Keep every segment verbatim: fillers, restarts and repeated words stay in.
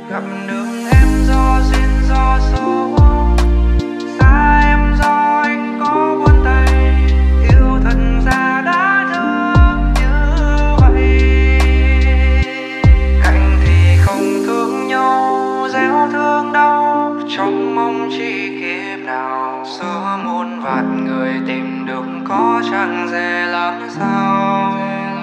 gặp được em do duyên do số, xa em do anh có buông tay, yêu thật ra đã thương như vậy. Cạnh thì không thương nhau, gieo thương đau, trong mong chỉ kiếp nào giữa muôn vạn người tìm được có chẳng dễ làm sao.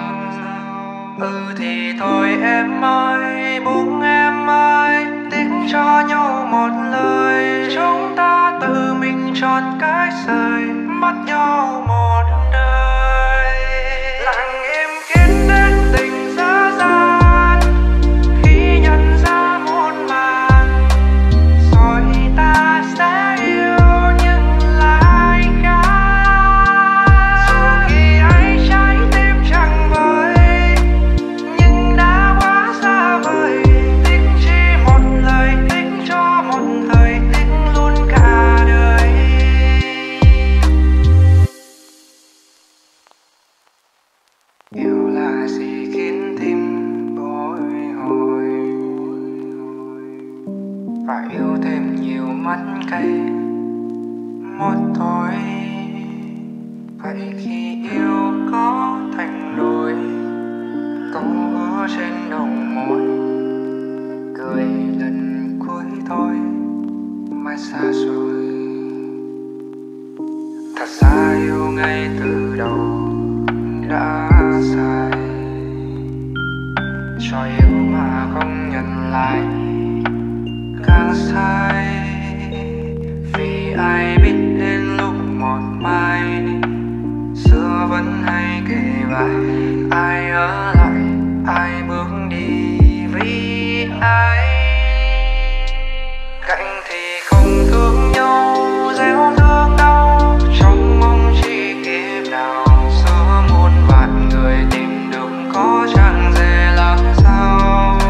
Ừ thì thôi em ơi, buông em ơi, tiếc cho nhau một lời, chúng ta tự mình chọn cách rời, mất nhau một đời. Lặng im khiến đến tình dở dang, khi nhận ra muôn màng, rồi ta sẽ yêu nhưng lại khác. Dù khi ấy trái tim chẳng vơi, nhưng đã quá xa vời, tiếc chỉ một lời, tiếc cho một thời, tiếc luôn cả đời. Yêu là gì khiến tim bồi hồi, phải yêu thêm nhiều mắt cay một thôi. Vậy khi yêu có thành đôi, câu hứa trên đầu môi, cười lần cuối thôi mai xa rồi. Thật ra yêu ngay từ đầu đã sai, cho yêu mà không nhận lại càng sai. Vì ai biết đến lúc một mai, xưa vẫn hay kể vai, ai ở lại ai bước đi vì ai. Cạnh thì không thương nhau, gieo thương đau, trong mong chỉ kiếp nào giữa muôn vạn người tìm được có chẳng dễ làm sao.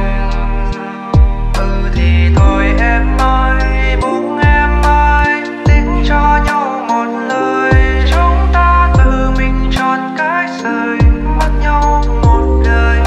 Ừ thì thôi em ơi, buông em ơi, tiếc cho nhau một lời, chúng ta tự mình chọn cách rời, mất nhau một đời.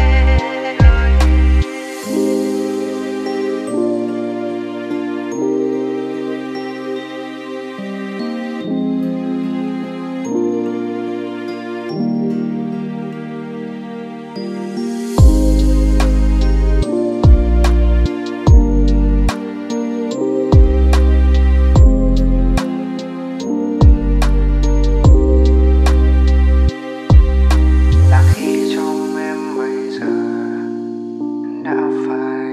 Là khi trong em bây giờ đã phải,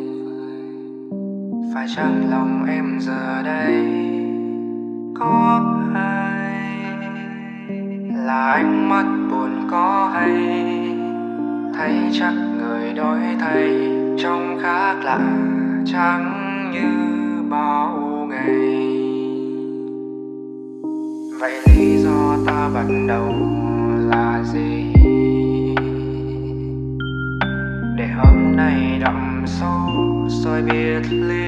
phải chăng lòng em giờ đây có ai? Là ánh mắt buồn có hay, thấy chắc người đổi thay, trông khác lạ chẳng như bao ngày. Vậy lý do ta bắt đầu là gì, để hôm nay đậm sâu rồi biệt ly?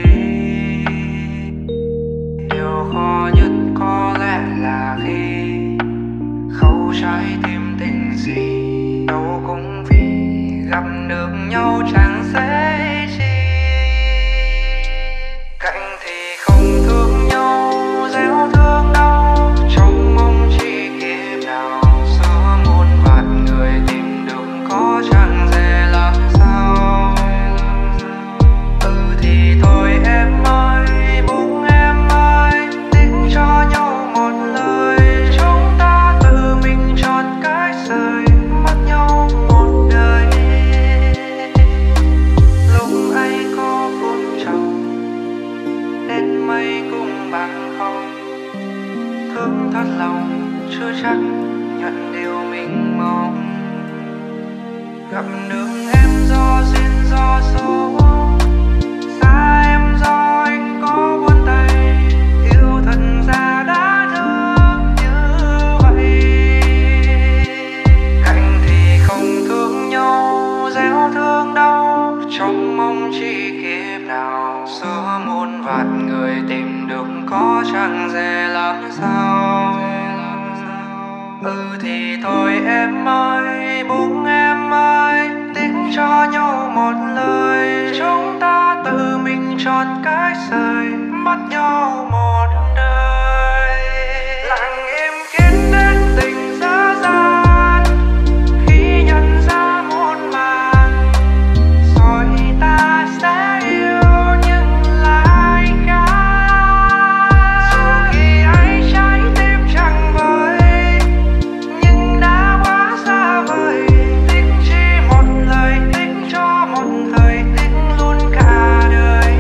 Điều khó nhất có lẽ là khi khâu trái tim tình gì, đâu cũng vì gặp được nhau chẳng dễ chi. Cạnh thì không thương nhau, gieo thương đau, trong mong chỉ kiếp nào giữa muôn vạn người tìm được có chẳng dễ làm sao. Ừ thì thôi em ơi, buông em ơi, tiếc cho nhau một lời, chúng ta tự mình chọn cách rời, mất nhau một đời. Lúc ấy có phút trầu đến mây cũng bằng không, thương thật lòng chưa chắc nhận điều mình mong. Gặp được em do duyên do số, xa em do anh có buông tay, yêu thật ra đã thương như vậy. Cạnh thì không thương nhau, gieo thương đau, trong mong chỉ kiếp nào giữa muôn vạn người tìm được có chẳng dễ làm sao. Ừ thì thôi em ơi, buông em ơi, tiếc cho nhau một lời, chúng ta chọn cách rời mất nhau một đời. Lặng im khiến đến tình dở dang khi nhận ra muôn màng, rồi ta sẽ yêu nhưng lại khác. Dù khi ấy trái tim chẳng vơi nhưng đã quá xa vời, thích chỉ một lời, thích cho một thời, thích luôn cả đời.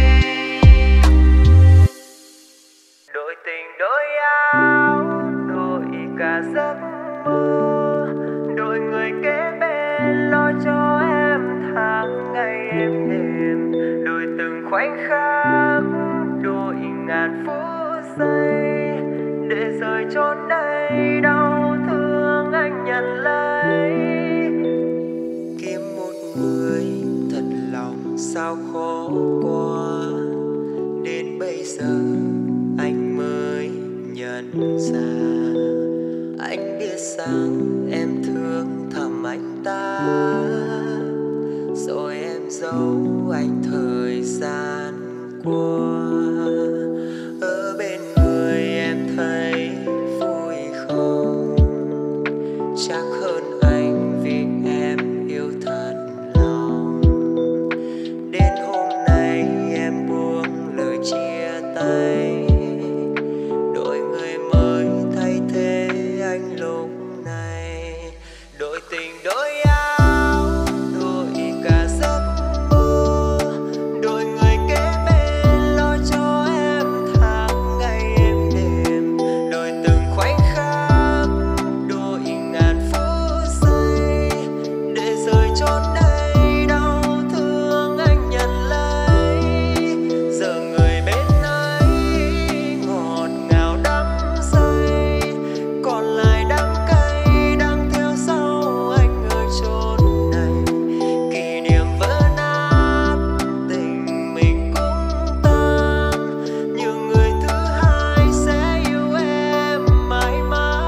Đôi tình đôi áo, đôi cả giấc mơ, đôi người kế bên lo cho em tháng ngày êm đềm, đôi từng khoảnh khắc, đôi ngàn phút giây để rời chốn đây đau thương anh nhận lấy. Kiếm một người thật lòng sao khó qua, đến bây giờ anh mới nhận ra. Anh biết rằng em thương thầm anh ta, rồi em giấu anh thời gian qua. Ở bên người em thấy vui không? Chắc hơn anh vì em yêu thật lòng. Đến hôm nay em buông lời chia tay, đổi người mới thay thế anh lúc này. Đổi tình đổi áo, đổi cả giấc mơ, đổi người kế bên lo cho em tháng ngày êm đềm, đổi từng khoảnh khắc, đổi ngàn phút giây để rời chốn đây đau thương anh nhận lấy. Giờ người bên ấy ngọt ngào đắm say, còn lại đắng cay đang theo sau anh ở chốn này. Kỷ niệm vỡ nát, tình mình cũng tan, nhưng người thứ hai sẽ yêu em mãi mãi.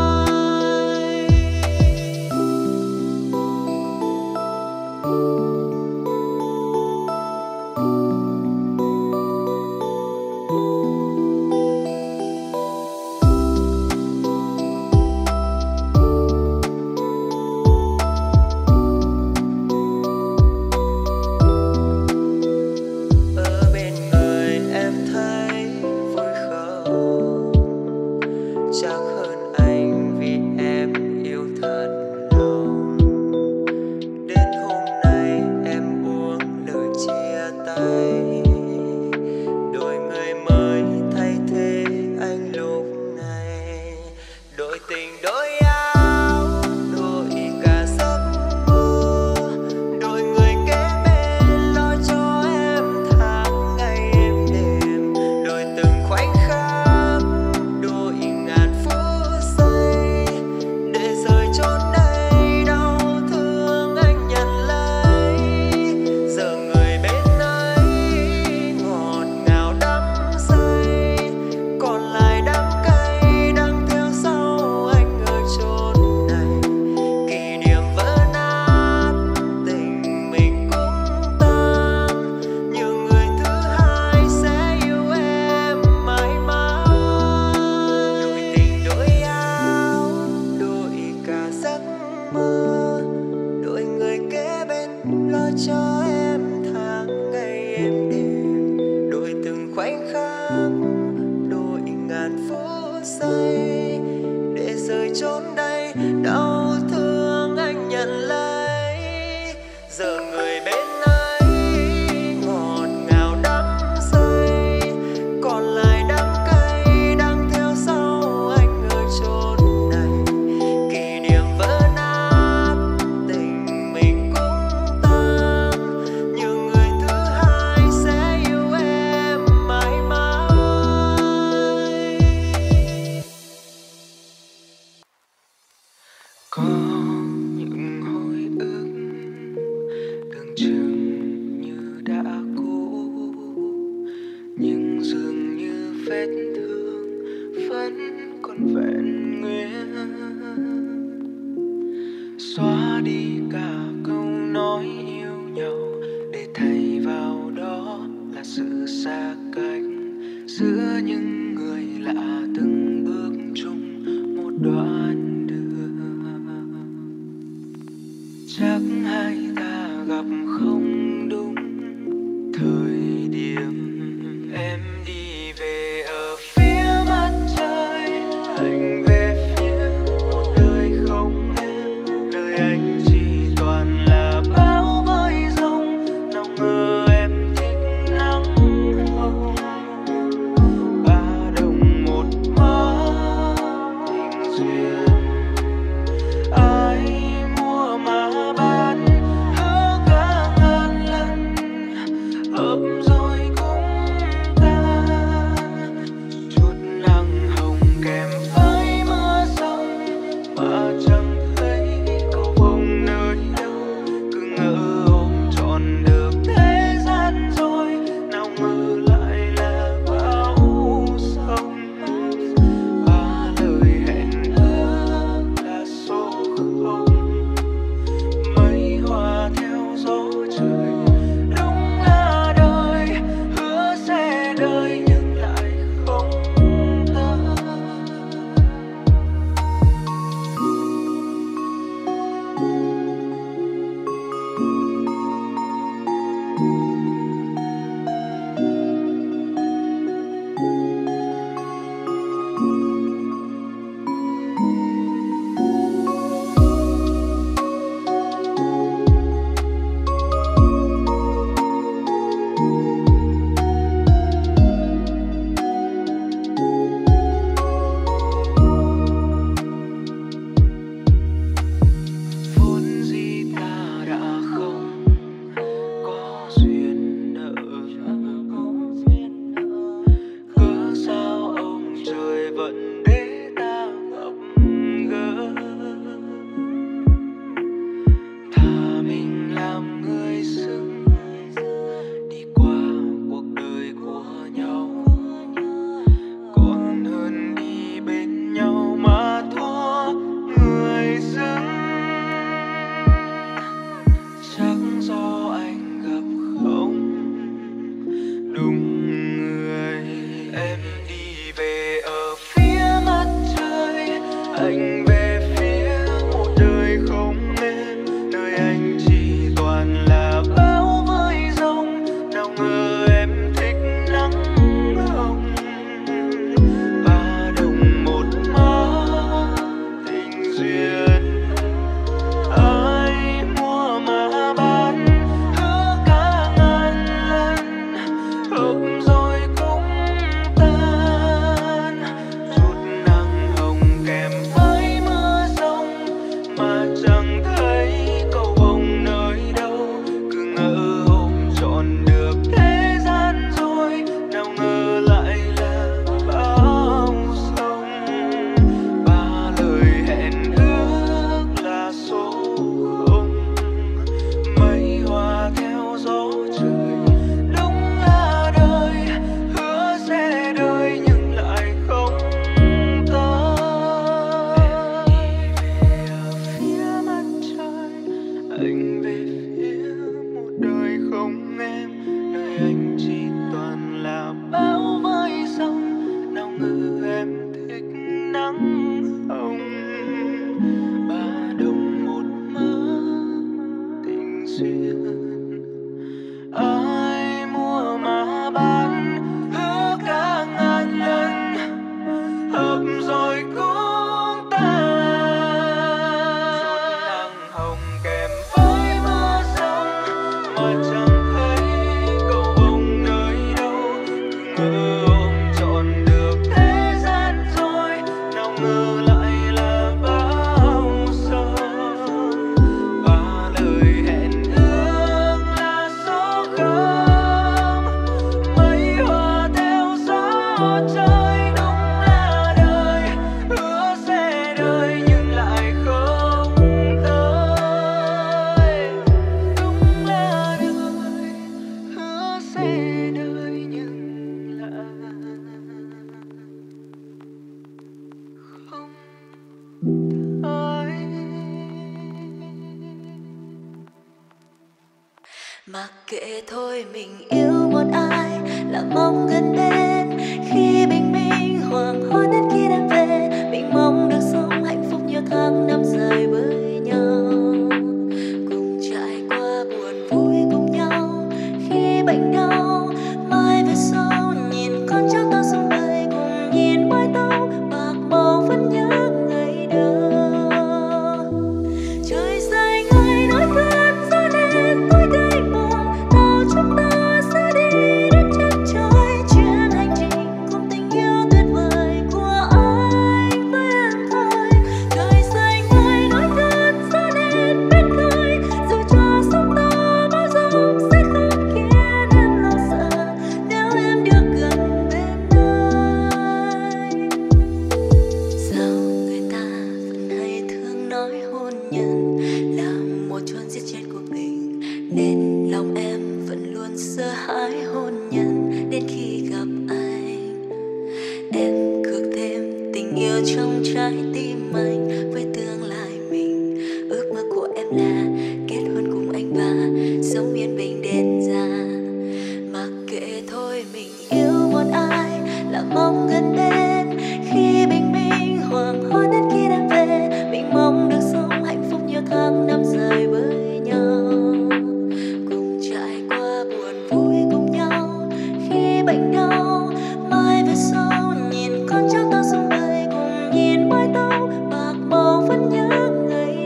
Ở bên người em thấy vui không? Chắc hơn anh vì em yêu thật lòng. Đến hôm nay em buông lời chia tay, đổi người mới thay thế anh lúc này. Đổi tình đổi áo, đổi cả giấc mơ, đổi người kế bên lo cho em tháng ngày êm đềm, đổi từng khoảnh khắc, đổi ngàn phút giây để rời chốn đây đau thương anh nhận lấy. Giờ người bên ấy ngọt ngào đắm say, còn lại đắng cay đang theo sau anh ở chốn này. Kỷ niệm vỡ nát, tình mình cũng tan, nhưng người thứ hai sẽ yêu em mãi mãi. Đổi tình đổi áo, đổi cả giấc mơ, đổi người kế bên lo cho em tháng ngày êm đềm, đổi từng khoảnh khắc, đổi ngàn phút giây để rời chốn đây đau thương anh nhận lấy. Giờ người bên ấy ngọt ngào đắm say, còn lại đắng cay đang theo sau anh ở chốn này. Kỷ niệm vỡ nát, tình mình cũng tan, nhưng người thứ hai sẽ yêu em mãi mãi. Có những hồi ức tưởng chừng như đã cũ, nhưng dường như vết thương vẫn còn vẹn nguyên. Xóa đi cả câu nói yêu nhau để thay vào đó là là sự xa cách giữa những người lạ từng bước chung một đoạn đường. Chắc hai ta gặp không đúng thời điểm. Em đi về ở phía mặt trời, anh về phía một đời không em. Đời anh chỉ toàn là bão với giông, nào ngờ em thích nắng hồng. Ba đồng một mớ tình duyên, ai mua mà bán hứa cả ngàn lần ấp Mặc kệ thôi mình yêu một ai là mong gần bên, khi bình minh hoàng hôn đến khi đêm về, mình mong được sống hạnh phúc nhiều tháng năm dài với nhau, cùng trải qua buồn vui cùng nhau. Khi bệnh đau mai về sau nhìn con cháu ta sum vầy, cùng nhìn mái tóc bạc màu vẫn nhớ ngày đầu. Trời xanh ơi nỗi cơn gió đến tôi gây buồn, nào chúng ta sẽ đi đến chân trời, chuyến hành trình cùng tình yêu tuyệt vời của anh với em thôi. Trời xanh ơi nỗi cơn gió đến biết cười, dù cho sóng to bão giông sẽ không khiến em lo sợ nếu em được gần bên anh. Sao người ta vẫn hay thường nói hôn nhân là một chốn giết chết cuộc tình, nên lòng em vẫn luôn sợ hãi hôn nhân đến khi gặp anh. Em cược thêm tình yêu trong trái tim anh với tương lai mình. Ước mơ của em là kết hôn cùng anh và sống yên bình đến già. Mặc kệ thôi mình yêu một ai là mong gần bên, khi bình minh hoàng hôn đến khi đêm về, mình mong được sống hạnh phúc nhiều tháng năm dài với nhau, cùng trải qua buồn vui cùng nhau. Khi bệnh đau mai về sau nhìn con cháu ta sum vầy, cùng nhìn mái tóc bạc màu vẫn nhớ ngày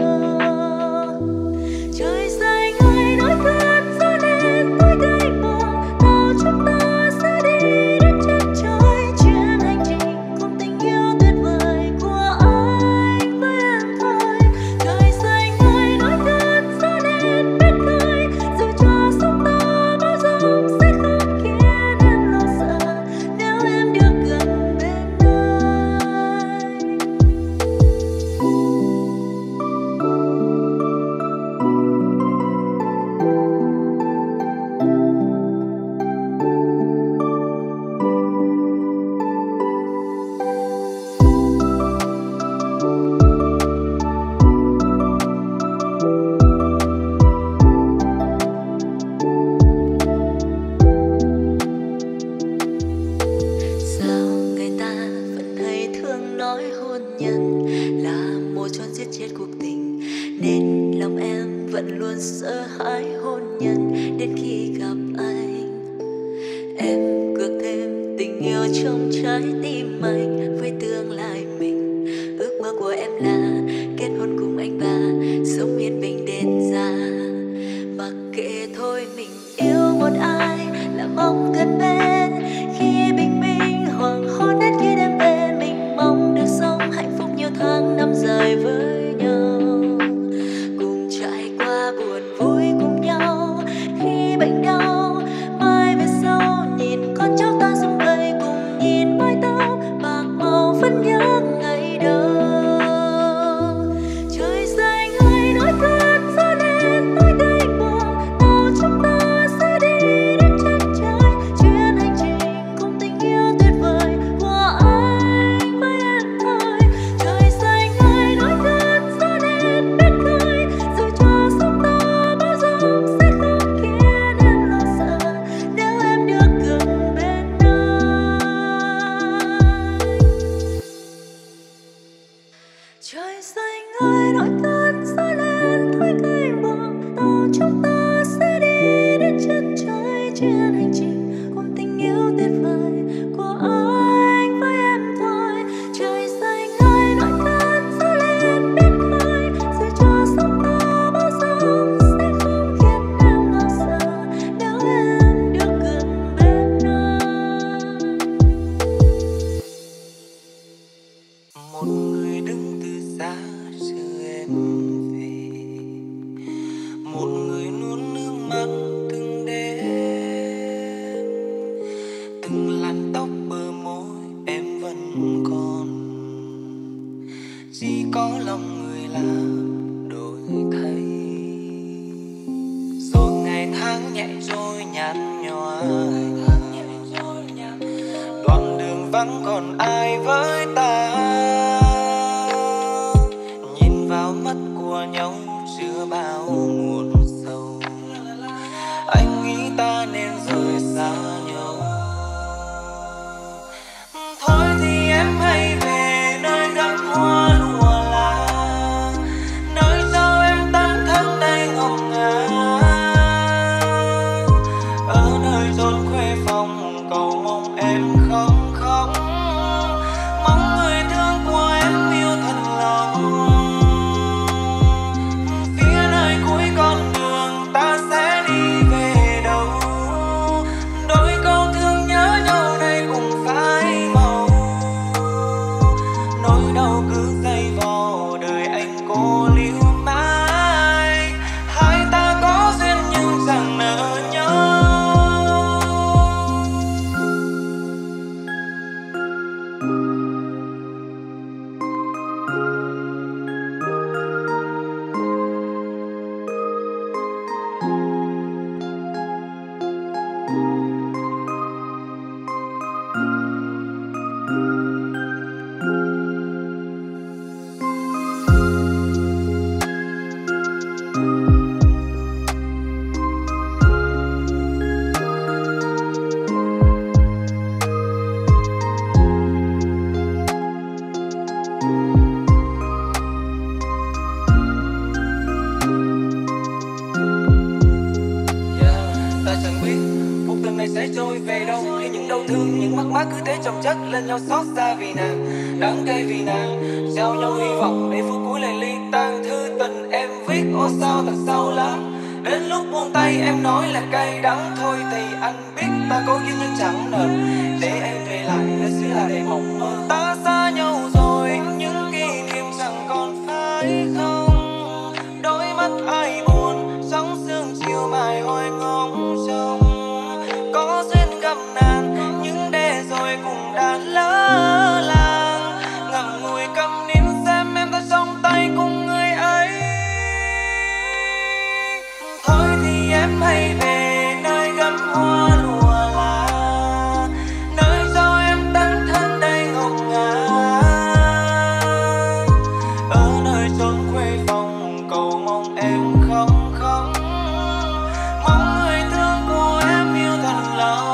đầu. Trời xanh ơi nỗi cơn gió đến tôi gây buồn, nào chúng ta sẽ đi đến chân trời, chuyến hành trình cùng tình yêu tuyệt vời của anh với em thôi. Trời xanh ơi nỗi cơn gió đến biết cười, dù cho sóng to bão giông sẽ không khiến em lo sợ nếu em được gần bên anh. Sao người ta vẫn hay thường nói hôn nhân là một chốn giết chết cuộc tình, nên lòng em vẫn luôn sợ hãi hôn nhân đến khi gặp anh. Em cược thêm tình yêu trong trái tim anh với tương lai mình. Ước mơ của em là kết hôn cùng anh và sống yên bình đến già. Mặc kệ thôi mình yêu một ai là mong gần bên, khi bình minh hoàng hôn đến khi đêm về, mình mong được sống hạnh phúc nhiều tháng năm dài với nhau, cùng trải qua buồn vui cùng nhau. Khi bệnh đau mai về sau nhìn con cháu ta sum vầy, cùng nhìn mái tóc bạc màu vẫn nhớ ngày đầu. Trời xanh ơi nỗi cơn gió đến tôi gây buồn, nào chúng ta sẽ đi đến chân trời, chuyến hành trình cùng tình yêu tuyệt vời của anh với em thôi. Trời xanh ơi nỗi cơn gió đến biết cười, dù cho sóng to bão giông sẽ không khiến em lo sợ nếu em được gần bên anh. Trời xanh ơi nỗi cơn gió lên thôi gây buồn, nào chúng ta sẽ đi đến chân trời, chuyến hành trình cùng tình yêu tuyệt vời của anh với em thôi. Trời xanh ơi nỗi cơn gió lên biết cười, dù cho sóng to bão giông sẽ không khiến em lo sợ nếu em được gần bên anh. Một người đứng từ xa chờ em về, một người nuốt nước mắt từng đêm, từng làn tóc bờ môi em vẫn còn, chỉ có lòng người làm đổi thay. Rồi ngày tháng nhẹ trôi nhạt nhòa, đoạn đường vắng còn ai với ta, nhìn vào mắt của nhau chưa bao muộn sầu. ta nên rời xa nhau. Thôi thì em hãy về nơi gấm hoa lụa là nơi sao em tắm thắm đầy ngọc ngà. Ở nơi chốn khuê phòng cầu mong em không khóc, mong người thương của em yêu thật lòng. Phía nơi cuối con đường ta sẽ đi về đâu, đôi câu thương nhớ nhau đây cũng phai màu. Nỗi đau cứ dây vò đời anh cô liêu mãi, hai ta có duyên nhưng chẳng nỡ nhau. Sẽ trôi về đâu khi những đau thương, những mất mát cứ thế chồng chất lên nhau, xót xa vì nàng, đắng cay vì nàng, trao nhau hy vọng để phút cuối lại ly tan. Thư tình em viết ô sao thật sâu lắm, đến lúc buông tay em nói là cay đắng. Thôi thì anh biết ta có duyên nhưng chẳng nợ, để em về lại để xưa là để mộng mơ. Ta xa nhau rồi những kỷ niệm chẳng còn phải không, đôi mắt ai buồn sóng sương chiều mãi hồi ngóng trông. Có duyên gặp nàng nhưng để rồi cũng đã lỡ làng, ngậm ngùi câm nín xem em ta trong tay cùng người ấy. Thôi thì em hãy về nơi gấm hoa lụa là nơi cho em tắm thân đầy ngọc ngà. Ở nơi chốn khuê phòng cầu mong em không khóc, mong người thương của em yêu thật lòng.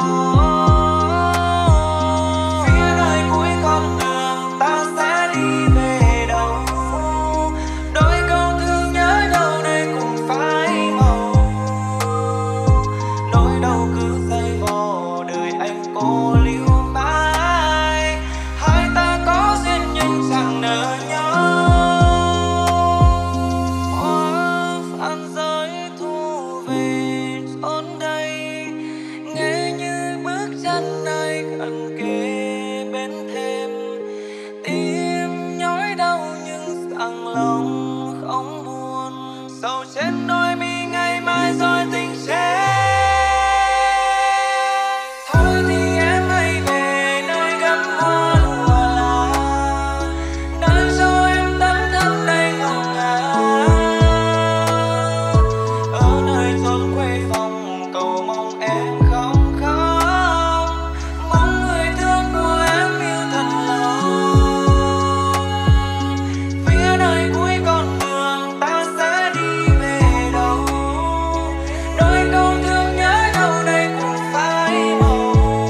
Phía nơi cuối con đường ta sẽ đi về đâu, đôi câu thương nhớ nhau đây cũng phai màu. Nỗi đau cứ dây vò đời anh cô liêu mãi, hai ta có duyên nhưng chẳng nỡ nhau. Phan giới thu về chốn đây, nghe như bước chân ai gần kề bên thêm. Tim nhói đau nhưng rằng lòng không buồn, sầu trên đôi mi ngày mai rồi tình chết. Thôi thì em hãy về nơi gấm hoa lụa là nơi cho em tắm thắm đầy ngọc ngà. Ở nơi chốn khuê phòng cầu mong em không khóc, mong người thương của em yêu thật lòng. Phía nơi cuối con đường ta sẽ đi về đâu, đôi câu thương nhớ nhau đây cũng phai màu.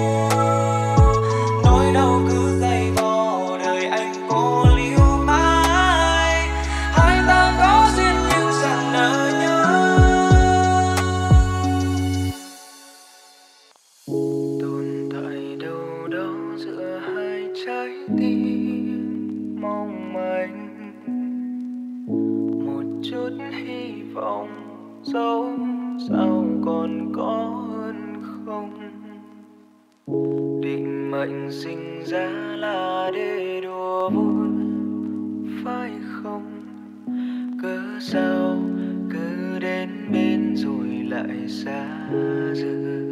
Nỗi đau cứ dây vò đời anh cô liêu mãi, hai ta có duyên nhưng chẳng nỡ nhau. Tồn tại đâu đó giữa hai trái tim mong manh, một chút hy vọng dẫu sao còn có hơn không. Định mệnh sinh ra là để đùa vui phải không, cớ sao cứ đến bên rồi lại xa rời.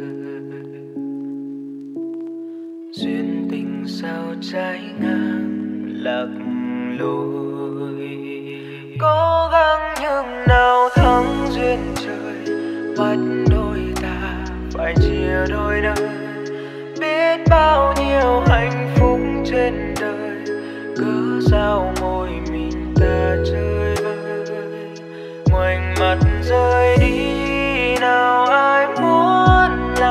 Duyên tình sao trái ngang lạc lối, cố gắng nhưng nào thắng duyên trời, bắt đôi ta phải chia đôi nơi. Biết bao nhiêu hạnh phúc trên đời, cớ sao ngồi mình ta chơi vơi. Ngoảnh mặt rơi đi nào ai muốn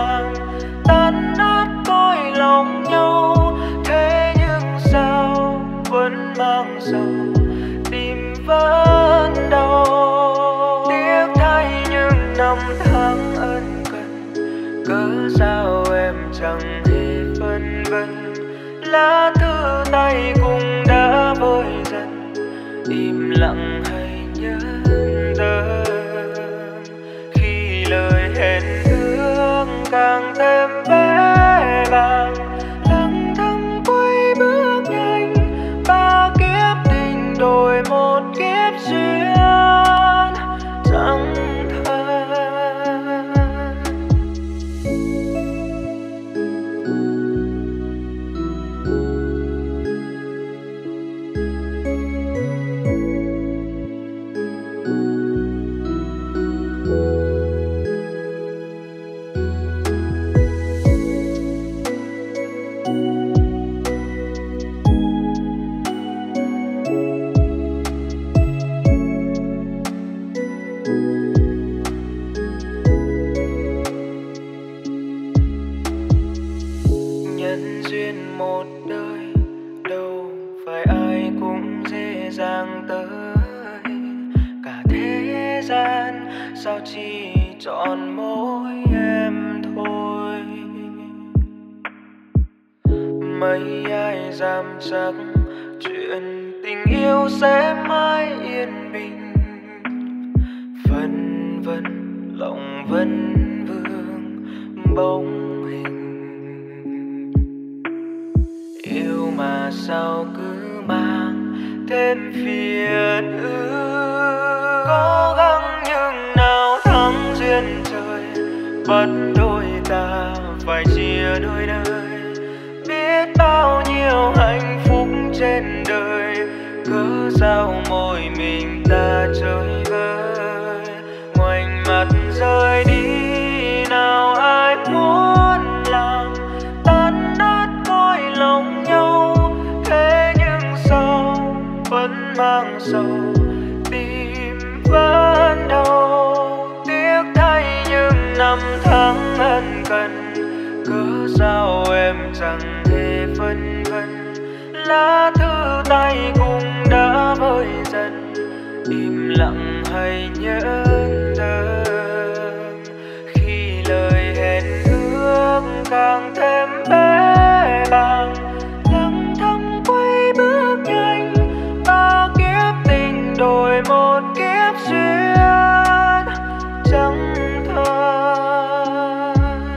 cớ sao em chẳng hề phân vân. Lá thư tay cũng đã vơi dần, im lặng hay nhớ tâm khi lời hẹn ước càng thêm bé bàng. Lặng thầm quay bước nhanh, ba kiếp tình đổi một kiếp duyên chẳng thật. Nhân duyên một đời đâu phải ai cũng dễ dàng tới, cả thế gian sao chỉ chọn mỗi em thôi. Mấy ai dám chắc chuyện tình yêu sẽ mãi yên bình, phân vân lòng vẫn vương bóng hình. Yêu mà sao cứ mang thêm phiền ư, cố gắng nhưng nào thắng duyên trời, bắt đôi ta phải chia đôi đời. Biết bao nhiêu hạnh phúc trên đời, cớ sao mỗi mình ta chơi vơi. Ngoảnh mặt rời đi nào ai muốn làm tan nát cõi lòng nhau, thế nhưng sao vẫn mang sầu tim vẫn đau. Tiếc thay những năm tháng ân cần, cớ sao em chẳng hề phân vân. Lá thư tay cũng đã vơi dần, im lặng hay nhớ tâm khi lời hẹn ước càng thêm bé bàng. Lặng thầm quay bước nhanh, ba kiếp tình đổi một kiếp duyên chẳng thật.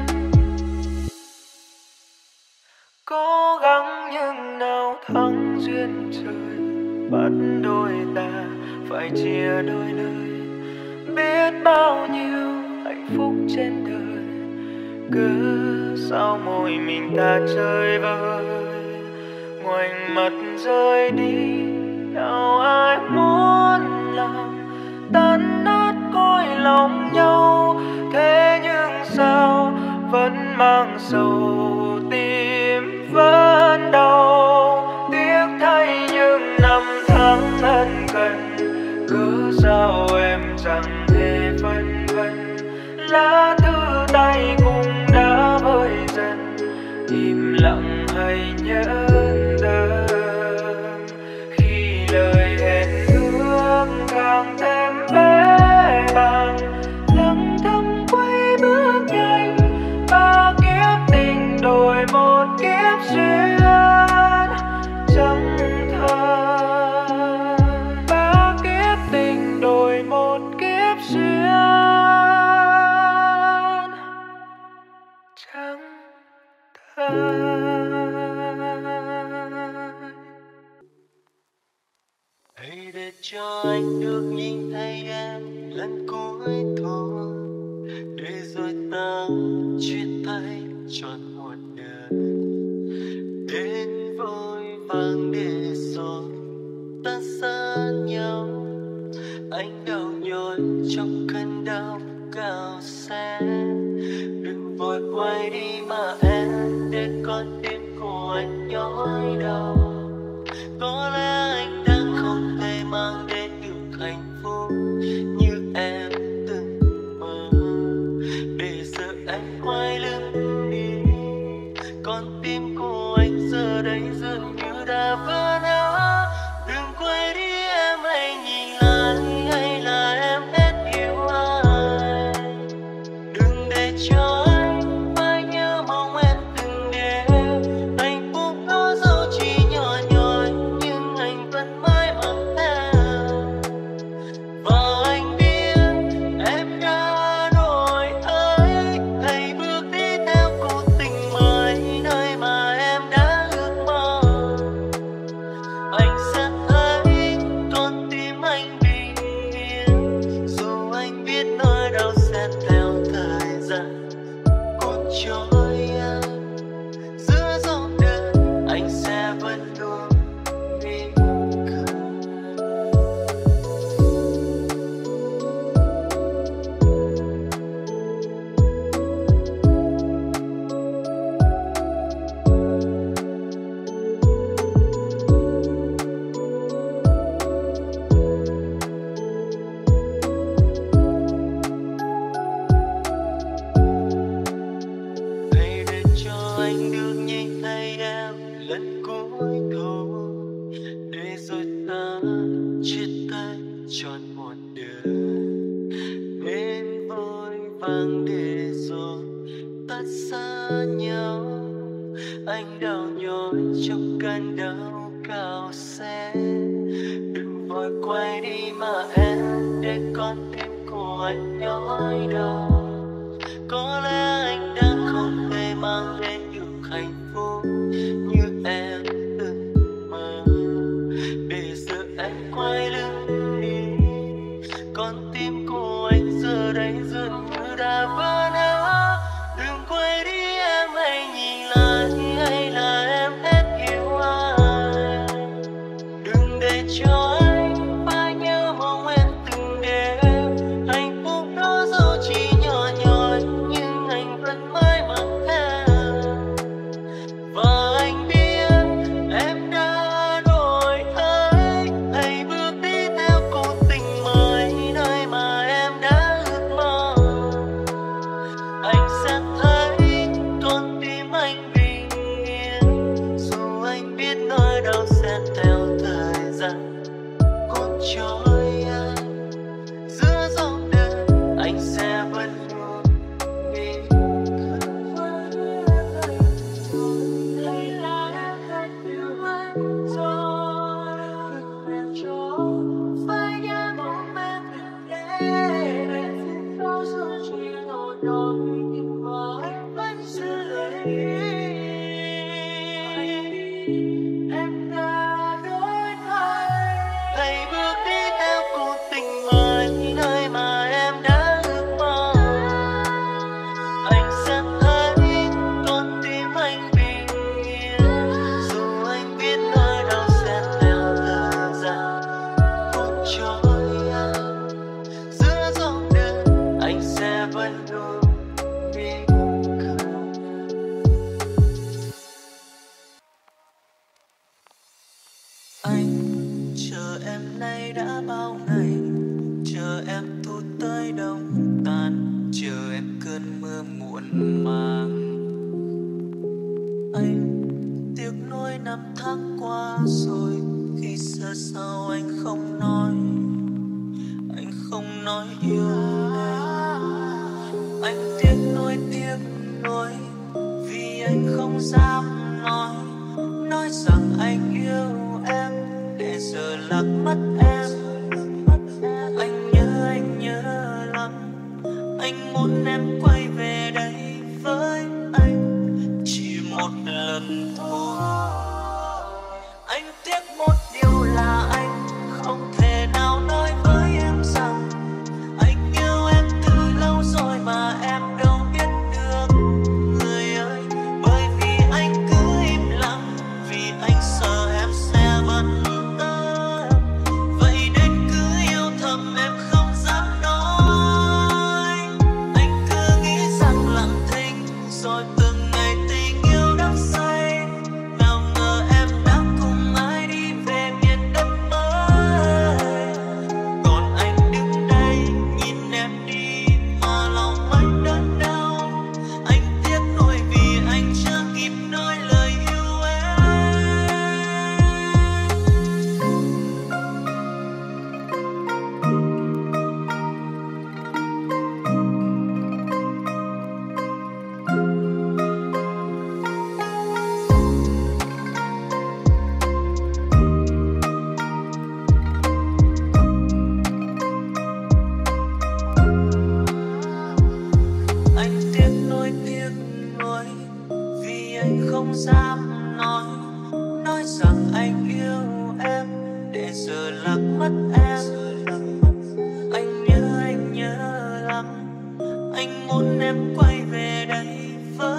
Cố gắng nhưng nào thắng duyên trời, bắt đôi ta phải chia đôi nơi. Biết bao nhiêu hạnh phúc trên đời, cứ sao mỗi mình ta chơi vơi. Ngoảnh mặt rời đi nào ai muốn làm tan nát cõi lòng nhau, thế nhưng sao vẫn mang sầu tim vẫn đau. Tiếc thay những năm tháng ân cần, cớ sao em chẳng hề phân vân. Lá thư tay cũng đã vơi dần, im lặng hay nhớ tâm khi lời hẹn ước càng thêm bé bàng. Lặng thầm quay bước nhanh, ba kiếp tình đổi một kiếp duyên chẳng thật. Ba kiếp tình đổi một kiếp duyên chẳng thật. Hãy để cho anh được nhìn thấy em lần cuối thôi, để rồi ta chia tay trọn một đời. Đến vội vàng để rồi ta xa nhau, anh đau nhói trong cơn đau cao xa. Đừng vội quay đi mà em, để con tim của anh nhói đau. Có lẽ anh đang không thể mang đến được hạnh phúc như em từng mơ, để giờ anh quay lưng đi. Con tim của anh giờ đây dường như đã vỡ nát. Đừng quay đi em, hãy nhìn lại, hay là em hết yêu anh. Đừng để cho anh trôi em giữa dòng đời, anh sẽ vẫn luôn mỉm cười. Hãy để cho anh được nhìn thấy em lần cuối thôi, để rồi ta chia tay trọn một đời. Đến vội vàng để rồi ta xa nhau, anh đau nhói trong cơn đau cao xe. Đừng vội quay đi mà em, để con tim của anh nhói đau. Có lẽ anh đã không thể mang đến được hạnh phúc như em từng mơ, để giờ anh quay lưng đi, con tim của anh giờ đây dường như đã vỡ nát. Đừng quay đi em, hãy nhìn lại, hay là em hết yêu anh. Đừng để cho anh phải nhớ mong em từng đêm, hạnh phúc đó dẫu chỉ nhỏ nhoi nhưng anh vẫn mãi mang theo. Và anh biết em đã đổi thay, hãy bước đi theo cuộc tình mới, nơi mà em đã ước mong. Anh sẽ thấy con tim anh bình yên, dù anh biết nỗi đau sẽ theo thời gian cuốn trôi anh giữa dòng đời, anh sẽ vẫn luôn mỉm cười. Hay là em hết yêu anh rồi, đừng làm cho phải nhớ mong em từng đêm. Hạnh phúc đó dù chỉ nhỏ nhoi nhưng mà anh vẫn giữ lấy. Em đã đổi thay, hãy bước đi theo cuộc tình mới, nơi mà em đã ước mong. Anh sẽ thấy con tim anh bình yên, dù anh biết nỗi đau sẽ theo thời gian cuốn trôi anh giữa dòng đời, anh sẽ vẫn luôn mỉm cười. Anh chờ em nay đã bao ngày, chờ em thu tới đông tàn, chờ em cơn mưa muộn màng. Anh tiếc nuối năm tháng qua rồi, khi xưa sao anh không nói, anh không nói yêu em. Anh tiếc nuối tiếc nuối vì anh không dám nói, nói rằng anh yêu em để giờ lạc mất em. Anh nhớ anh nhớ lắm, anh muốn em quay về đây với anh chỉ một lần thôi. Anh tiếc một điều là anh không thể nào nói với em rằng anh yêu em từ lâu rồi mà em đâu biết được, người ơi. Bởi vì anh cứ im lặng, vì anh sợ em sẽ vẫn tới. Vậy nên cứ yêu thầm em không dám nói. Anh cứ nghĩ rằng lặng thinh rồi từng ngày tình yêu đắm say. Nào ngờ em đã cùng ai đi về miền đất mới. Còn anh đứng đây nhìn em đi mà lòng anh đớn đau. Anh tiếc nuối vì anh chưa kịp nói lời yêu em. Anh tiếc nuối tiếc nuối vì anh không dám nói, nói rằng anh yêu em để giờ lạc mất em. Anh nhớ anh nhớ lắm, anh muốn em quay về đây với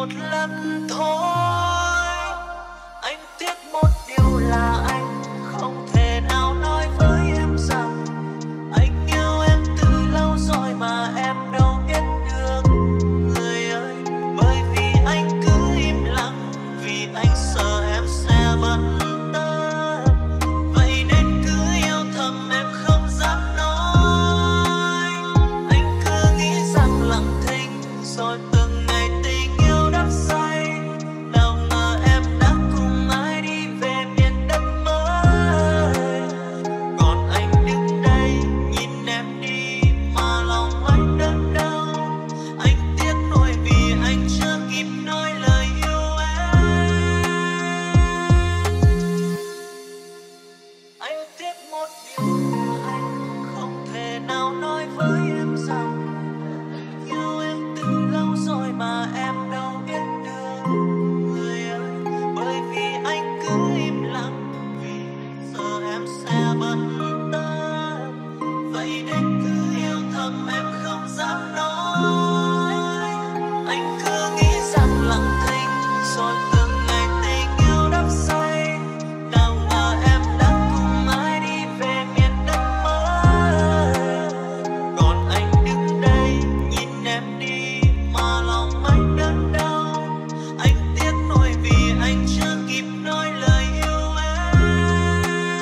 một lần thôi. Anh tiếc một điều là anh không thể nào nói với em rằng anh yêu em từ lâu rồi mà em đâu biết được, người ơi. Bởi vì anh cứ im lặng, vì anh sợ em sẽ bận tâm. Vậy nên cứ yêu thầm em không dám nói. Anh cứ nghĩ rằng lặng thinh rồi từng ngày tình yêu đắm say. Nào ngờ em đã cùng ai đi về miền đất mới. Còn anh đứng đây nhìn em đi mà lòng anh đớn đau. Anh tiếc nuối vì anh chưa kịp nói lời yêu em. Anh tiếc một điều là anh không thể nào nói với em rằng yêu em từ lâu rồi mà em đâu biết được, người ơi. Bởi vì anh cứ im lặng, vì sợ em sẽ bận tâm. Vậy nên cứ yêu thầm em không dám nói. Anh cứ nghĩ rằng lặng thinh rồi từng ngày tình yêu đắm say. Nào ngờ em đã cùng ai đi về miền đất mới. Còn anh đứng đây nhìn em đi mà lòng anh đớn đau. Anh tiếc nuối vì anh chưa kịp nói lời yêu em.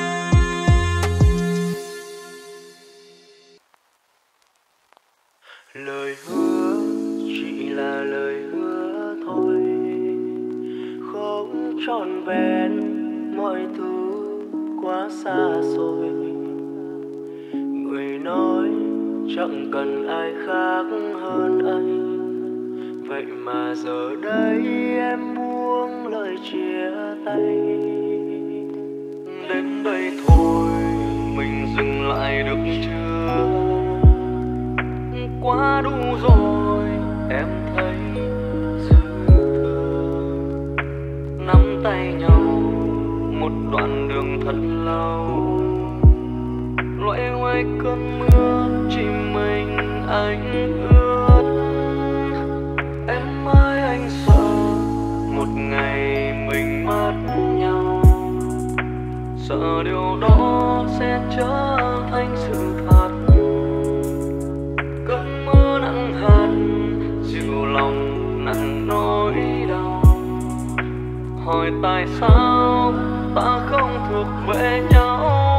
Lời hứa chỉ là lời hứa thôi, không trọn vẹn, mọi thứ quá xa rồi. Người nói chẳng cần ai khác hơn anh, vậy mà giờ đây em buông lời chia tay. Đến đây thôi mình dừng lại được chưa? Quá đủ rồi em thấy dư thừa. Nắm tay nhau một đoạn đường thật lâu, loay hoay cơn mưa chỉ mình anh ướt. Em ơi anh sợ một ngày mình mất nhau, sợ điều đó sẽ trở thành sự thật. Cơn mưa nặng hạt dịu lòng nặng nỗi đau. Hỏi tại sao ta không thuộc về nhau?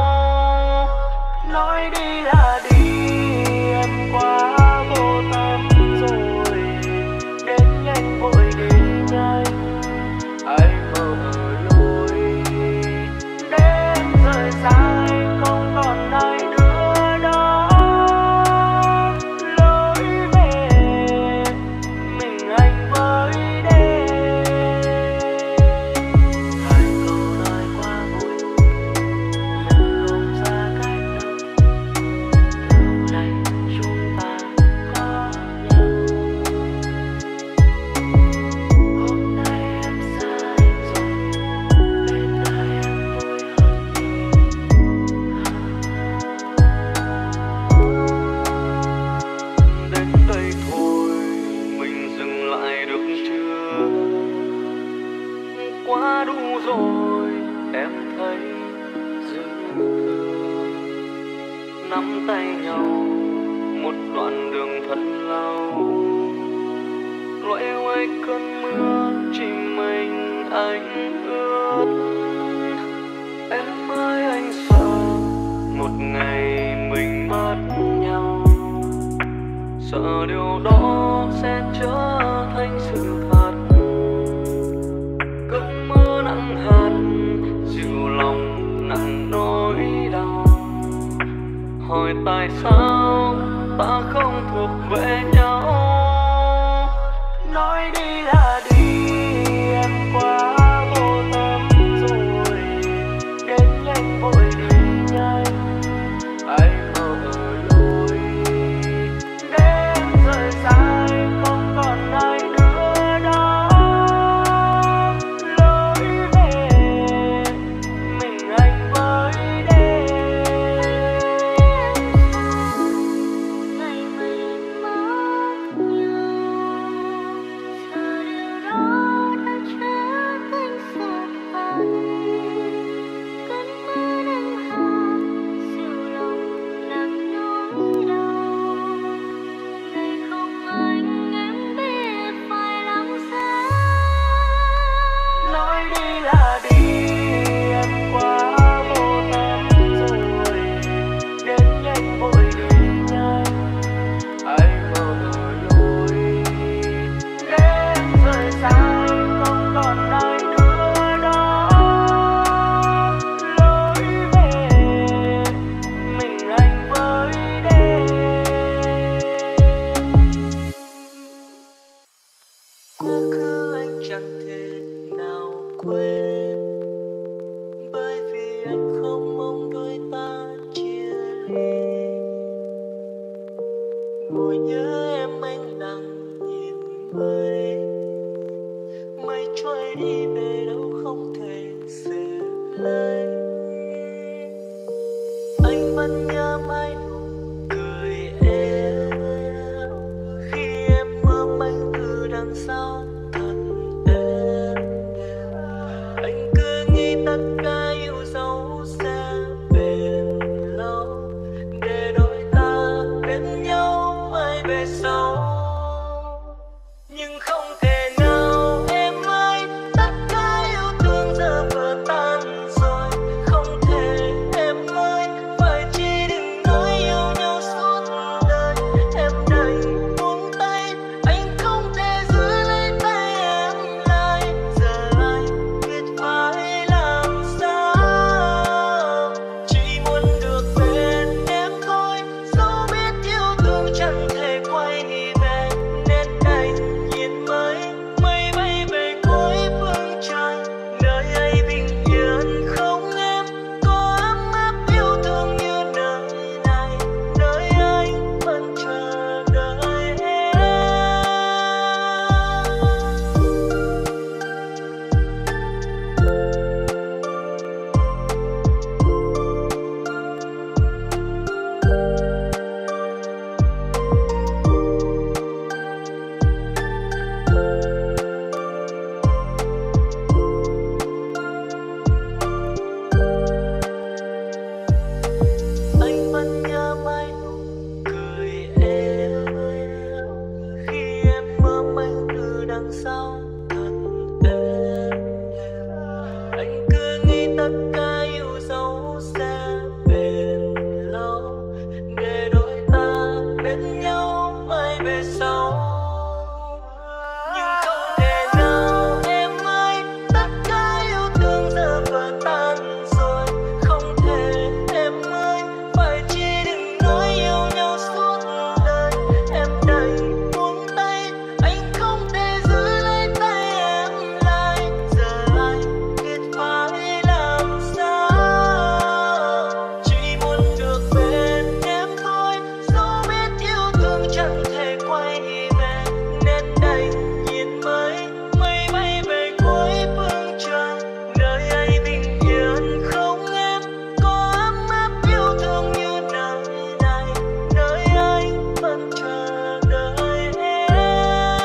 Nói đi là đi, em quá vô tâm rồi. Đến nhanh vội đi nhanh, anh mơ lối. Để em rời xa anh không còn ai nữa đó. Lối về mình anh với đêm. Hai câu nói quá vui, mình không xa cách đâu. Từ nay chúng ta có nhau. Hôm nay em xa anh rồi, bên tai em vui hơn nhiều. Đến đây thôi mình dừng lại được chưa? Quá đủ rồi em thấy dư thừa. Nắm tay nhau một đoạn đường thật lâu, loay hoay cơn mưa chỉ mình anh ướt. Em ơi anh sợ một ngày mình mất nhau, sợ điều đó sẽ trở thành sự thật. Cơn mưa nặng hạt dịu lòng nặng nỗi đau. Hỏi tại sao ta không thuộc về nhau? Nói đi là đi, em quá vô tâm rồi. Đến nhanh vội đi nhanh, anh mơ lối. Để em rời xa anh không quên, bởi vì anh không mong đôi ta chia ly. Ngồi nhớ em anh lặng nhìn mây, mây trôi đi về đâu không thể giữ lấy. Anh vẫn nhớ mãi nụ cười em khi em ôm anh từ đằng sau thật êm. Anh cứ nghĩ tất cả yêu dấu sẽ bền lâu, để đôi ta bên nhau mãi về sau. Nhưng không thể nào em ơi, tất cả yêu thương giờ vỡ tan rồi. Không thể em ơi, phải chi đừng nói yêu nhau suốt đời. Em đành buông tay, anh không thể giữ lấy tay em lại. Giờ anh biết phải làm sao, chỉ muốn được bên em thôi. Dẫu biết yêu thương chẳng thể quay về, nên đành nhìn mây mây bay về cuối phương trời. Nơi ấy bình yên không em, có ấm áp yêu thương như nơi này. Nơi anh vẫn chờ đợi em. Anh vẫn nhớ mãi nụ cười em khi em ôm anh từ đằng sau thật êm. Anh cứ nghĩ tất cả yêu dấu sẽ bền lâu, để đôi ta bên nhau mãi về sau. Nhưng không thể nào em ơi, tất cả yêu thương giờ vỡ tan rồi. Không thể em ơi, phải chi đừng nói yêu nhau suốt đời. Em đành buông tay, anh không thể giữ lấy tay em lại. Giờ anh biết phải làm sao, chỉ muốn được bên em thôi. Dẫu biết yêu thương chẳng thể quay về, nên đành nhìn mây mây bay về cuối phương trời. Nơi ấy bình yên không em, có ấm áp yêu thương như nơi này. Nơi anh vẫn chờ đợi em.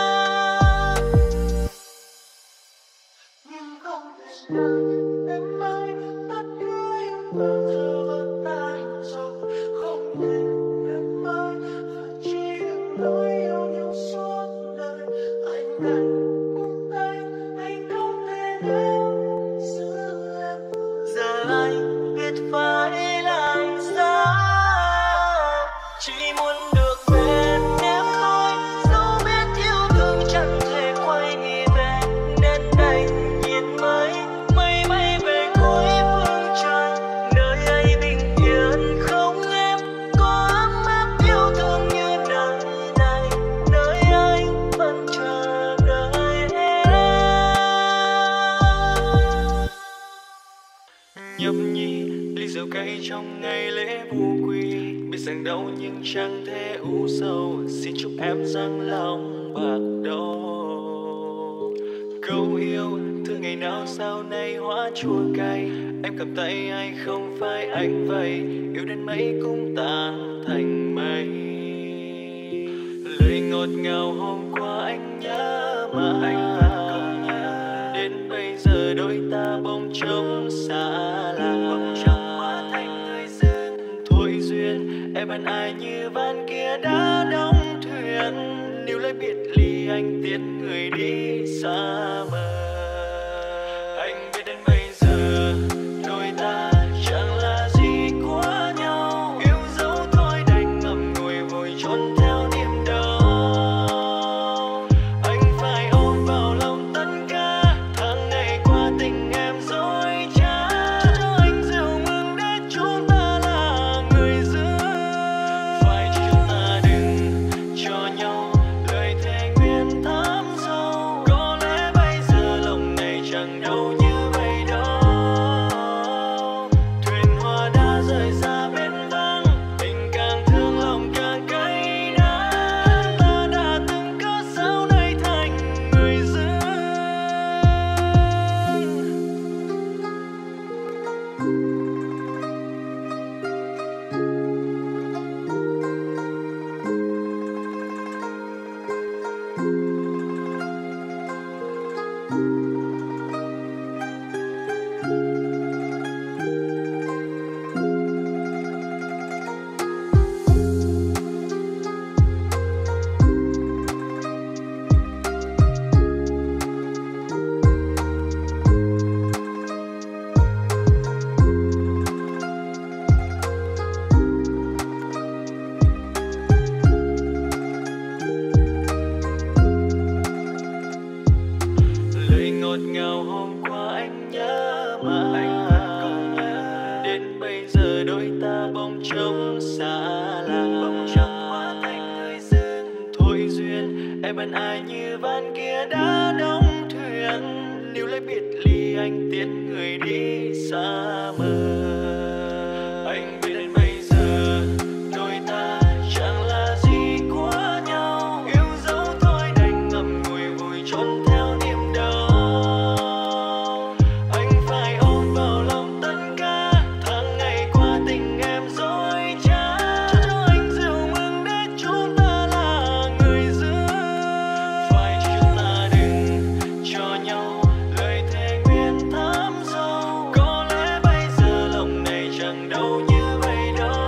Nhưng không thể nào em ơi, tất cả yêu thương giờ vỡ tan rồi. Không thể em ơi, phải chi đừng nói yêu nhau suốt đời. Anh đành buông tay, anh không thể nào giữ em. Giờ anh biết phải làm sao, chỉ muốn được bên em thôi. Dẫu biết yêu thương chẳng thể quay về, nên đành nhìn mây mây bay về cuối phương trời. Nơi ấy bình yên không em, có ấm áp yêu thương như nơi này. Nơi anh vẫn chờ đợi em. Nhâm nhi ly rượu cay trong ngày lễ vu quy, biết rằng đau nhưng chẳng thể u sầu. Xin chúc em răng lòng bạc đầu. Câu yêu thương ngày nào sau này hóa chua cay. Em cầm tay ai không phải anh vậy, yêu đến mấy cũng tan thành mây. Lời ngọt ngào hôm qua anh nhớ mà anh vẫn còn nhớ. Đến bây giờ đôi ta bỗng trông xa lạ, bỗng trông hóa thành người dưng thôi duyên. Em hận ai như van kia đã đóng thuyền, níu lấy biệt ly anh tiễn người đi xa mờ. Anh biết đến bây giờ đôi ta chẳng là gì của nhau, yêu dấu thôi đành ngậm ngùi vội trốn theo niềm đau. Anh phải ôm vào lòng tất cả tháng ngày qua tình em dối trá, cho anh rượu mừng để chúng ta là người giữ. Phải cho chúng ta đừng cho nhau lời thề nguyện thắm sâu. Có lẽ bây giờ vẫn ai như van kia đã đóng thuyền. Nếu lấy biệt ly anh tiễn người đi xa mờ. Anh biết đến bây giờ đôi ta chẳng là gì của nhau. Yêu dấu thôi đành ngậm ngùi vùi trốn theo niềm đau. Anh phải ôm vào lòng tất cả tháng ngày qua tình em dối trá. Cho anh rượu mừng để chúng ta là người giữ. Phải cho chúng ta đừng cho nhau lời thề nguyện thắm sâu. Có lẽ bây giờ lòng này chẳng đâu như vậy đâu.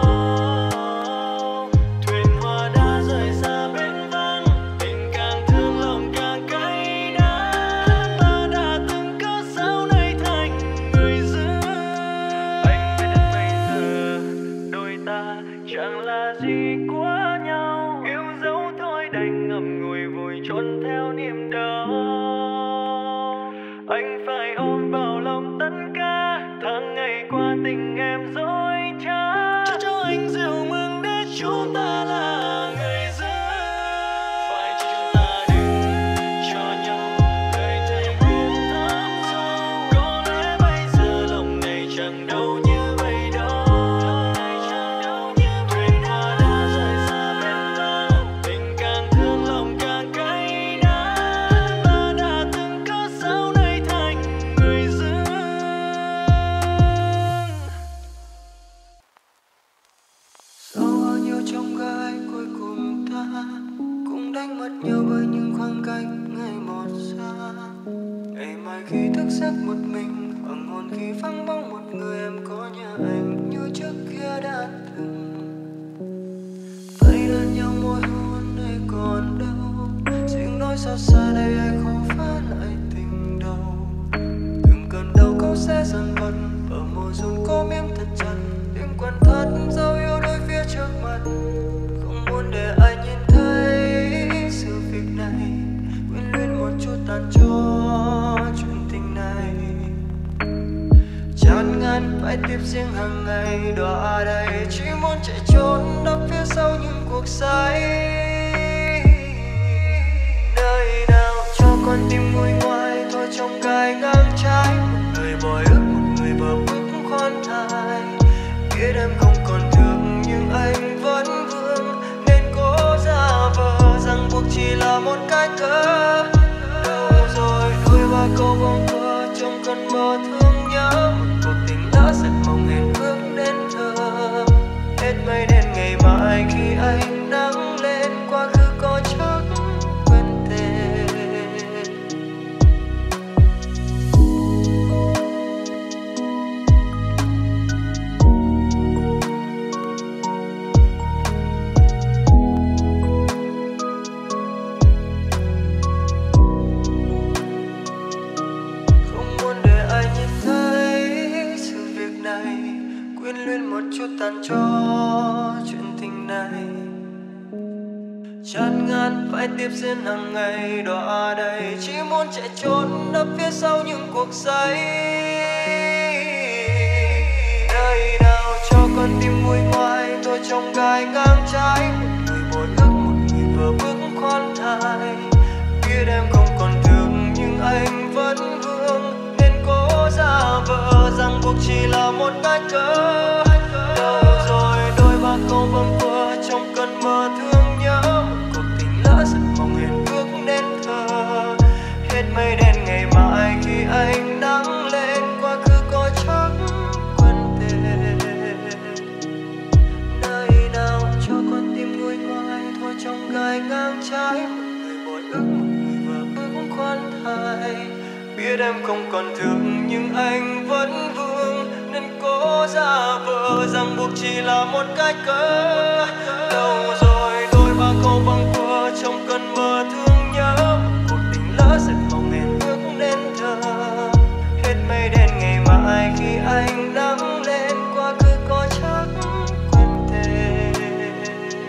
Thuyền hoa đã rời xa bến vắng, tình càng thương lòng càng cay đắng. Ta đã từng cớ sao nay thành người giữ. Anh biết đến bây giờ đôi ta chẳng là gì của nhau. Yêu dấu thôi đành ngậm ngùi vùi trốn theo niềm đau. Anh phải ôm vào lòng tất cả tháng ngày qua tình em dối trá. Cho cho anh rượu mừng để chúng ta là người giữ. Phải cho chúng ta đừng cho nhau lời thề nguyện thắm sâu. Có lẽ bây giờ lòng này chẳng đâu như vậy đâu. Thuyền hoa đã rời xa bến vắng, tình càng thương lòng càng cay đắng. Ta đã từng cớ sao nay thành người giữ. Sau bao nhiêu chông gai cuối cùng ta cũng đánh mất nhau bởi những khoảng cách ngày một xa. Ngày mai khi thức giấc một mình, hoàng hôn khi vắng bóng một người, em có nhớ anh như trước kia đã từng. Tay đan nhau môi hôn này còn đâu, tiếng nói xót xa đây ai khó phá lại tình đầu. Từng cơn đau câu sẽ dần bật, ở môi run có miếng thật chặt. Đêm quặn thắt dấu yêu đôi phía trước mặt, không muốn để ai nhìn thấy sự việc này. Quyến luyến một chút tàn cho chuyện tình này. Chán ngán phải tiếp riêng hàng ngày, đọa đầy chỉ muốn chạy trốn nấp phía sau những cuộc say. Nơi nào cho con tim nguôi ngoai, thôi trong gai ngang trái. Một người bồi ước, một người bờ bước khoan thai. Biết em không còn thương nhưng anh vẫn vương, nên cố giả vờ rằng cuộc chỉ là một cái cớ. Đâu rồi đôi ba câu bâng quơ trong cơn mơ thương nhớ. Một cuộc tình lỡ giật mong hẹn ước đến thơ. Hết mây đen ngày mai khi ánh nắng lên, quá khứ có chắc quên tên. Không muốn để ai nhìn thấy sự việc này, quyến luyến một chút tàn cho chuyện tình này. Chán ngán phải tiếp diễn hàng ngày, đọa đầy chỉ muốn chạy trốn nấp phía sau những cuộc say. Nơi nào cho con tim nguôi ngoai, tôi trong gai ngang trái. Một người bồi ước, một người vừa bước khoan thai. Biết em không còn thương nhưng anh vẫn vương, nên cố giả vờ rằng cuộc chỉ là một cái cớ. Đâu rồi đôi ba câu bâng quơ trong cơn mơ thương nhớ. Một cuộc tình lỡ giật mong hẹn ước nên thơ. Hết mây đen ngày mai khi ánh nắng lên, quá khứ có chắc quên tên. Nơi nào cho con tim nguôi ngoai, thôi trong gai ngang trái. Một người bồi ước, một người vừa bước khoan thai. Biết em không còn thương nhưng anh vẫn vương, nên cố giả vờ rằng buộc chỉ là một cái cớ. Đâu rồi đôi ba câu bâng quơ trong cơn mơ thương nhớ. Một cuộc tình lỡ giật mong hẹn ước nên thơ. Hết mây đen ngày mai khi ánh nắng lên, quá khứ có chắc quên tên.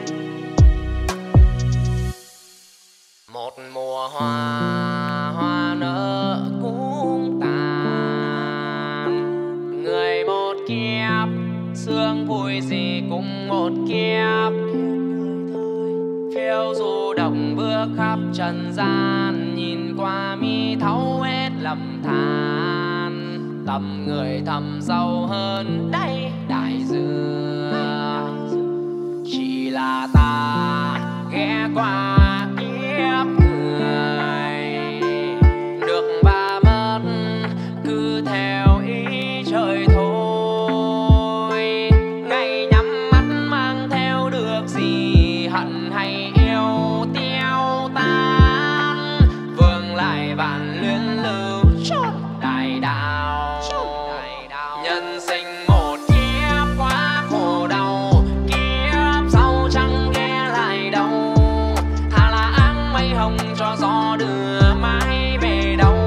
Một mùa hoa, hoa nở cũng tàn. Người một kiếp, sương vui gì cũng một kiếp. Phiêu du đồng bước khắp trần gian, nhìn qua mi thấu hết lầm than. Tầm người thầm sâu hơn đáy đại dương, chỉ là ta ghé qua kiếp người, được và mất cứ theo ý trời thôi. Ngày nhắm mắt mang theo được gì, hận hay yêu tiêu tan, vương lại vạn luyến lưu chốt đại đạo. Nhân sinh một kiếp quá khổ đau, kiếp sau chẳng ghé lại đâu. Thà là áng mây hồng cho gió đưa mãi về đâu.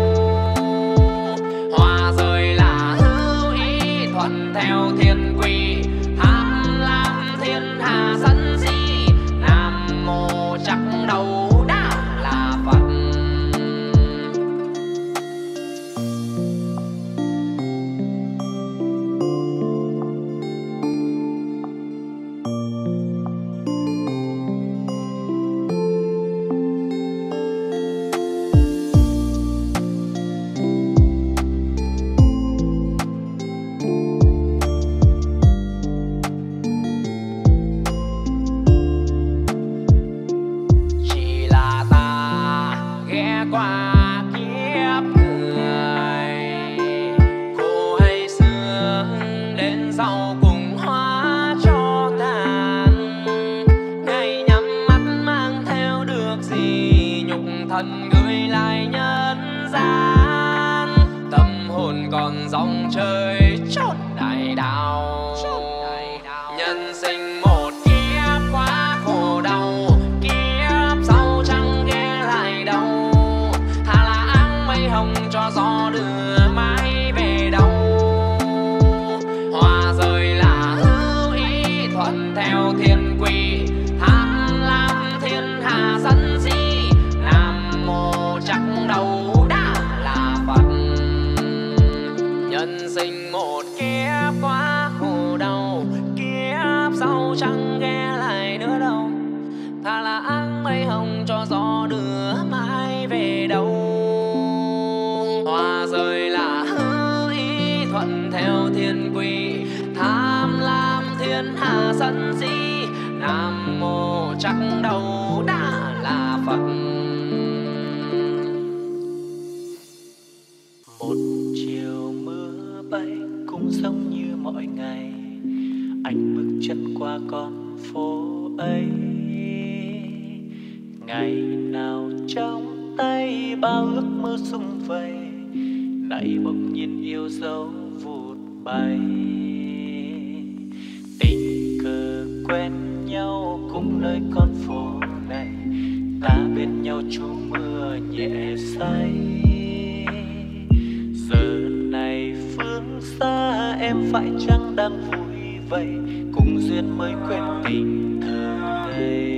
Hoa rơi là hữu ý thuận theo thiên quy, tham lam thiên hạ sân si. Nam mô chắc đâu đã là Phật. Chỉ là ta ghé qua kiếp người, cô hay xưa đến sau cùng hóa cho tàn. Ngày nhắm mắt mang theo được gì, nhục thân gửi lại nhân gian. Tâm hồn còn dòng chơi chốt đại đạo. Nhân sinh một kiếp quá khổ đau, kiếp sau chẳng ghé lại đâu. Thà là áng mây hồng cho gió đưa mãi về đâu. Hoa rơi là hữu ý thuận theo thiên quy, tham lam thiên hạ sân si. Nam mô chắc đâu đã là Phật. Nhân sinh một kiếp quá khổ đau, kiếp sau chẳng ghé lại nữa đâu. Thà là áng mây hồng cho gió đưa mãi về đâu. Hoa rơi là hữu ý thuận theo thiên quy, tham lam thiên hạ sân si. Nam mô chắc đâu đã là Phật. Một chiều mưa bay cũng giống như mọi ngày, anh bước chân qua con phố ấy. Ngày nào trong tay bao ước mơ sum vầy, nay bỗng nhiên yêu dấu vụt bay. Tình cờ quen nhau cũng nơi con phố này, ta bên nhau trú mưa nhẹ say. Giờ này phương xa em phải chăng đang vui vậy, cùng duyên mới quên tình thơ ngây.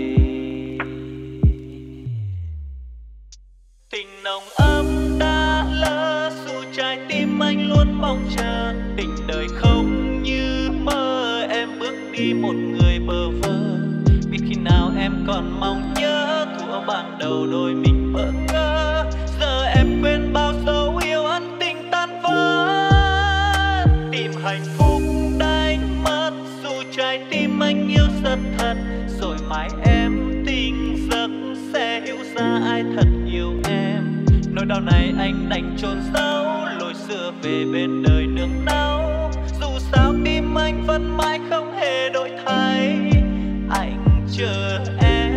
Tình nồng ấm đã lỡ dù trái tim anh luôn mong chờ. Tình đời không như mơ, em bước đi một người bơ vơ. Biết khi nào em còn mong nhớ của ban đầu đôi mình bỡ ngỡ. Giờ em quên bao dấu yêu ân tình tan vỡ. Tìm hạnh phúc đánh mất dù trái tim anh yêu rất thật. Rồi mai em tỉnh giấc sẽ hiểu ra ai thật yêu em. Nỗi đau này anh đành chôn giấu, lối xưa về bên đời nương náu. Dù sao tim anh vẫn mãi không hề đổi thay, anh chờ em.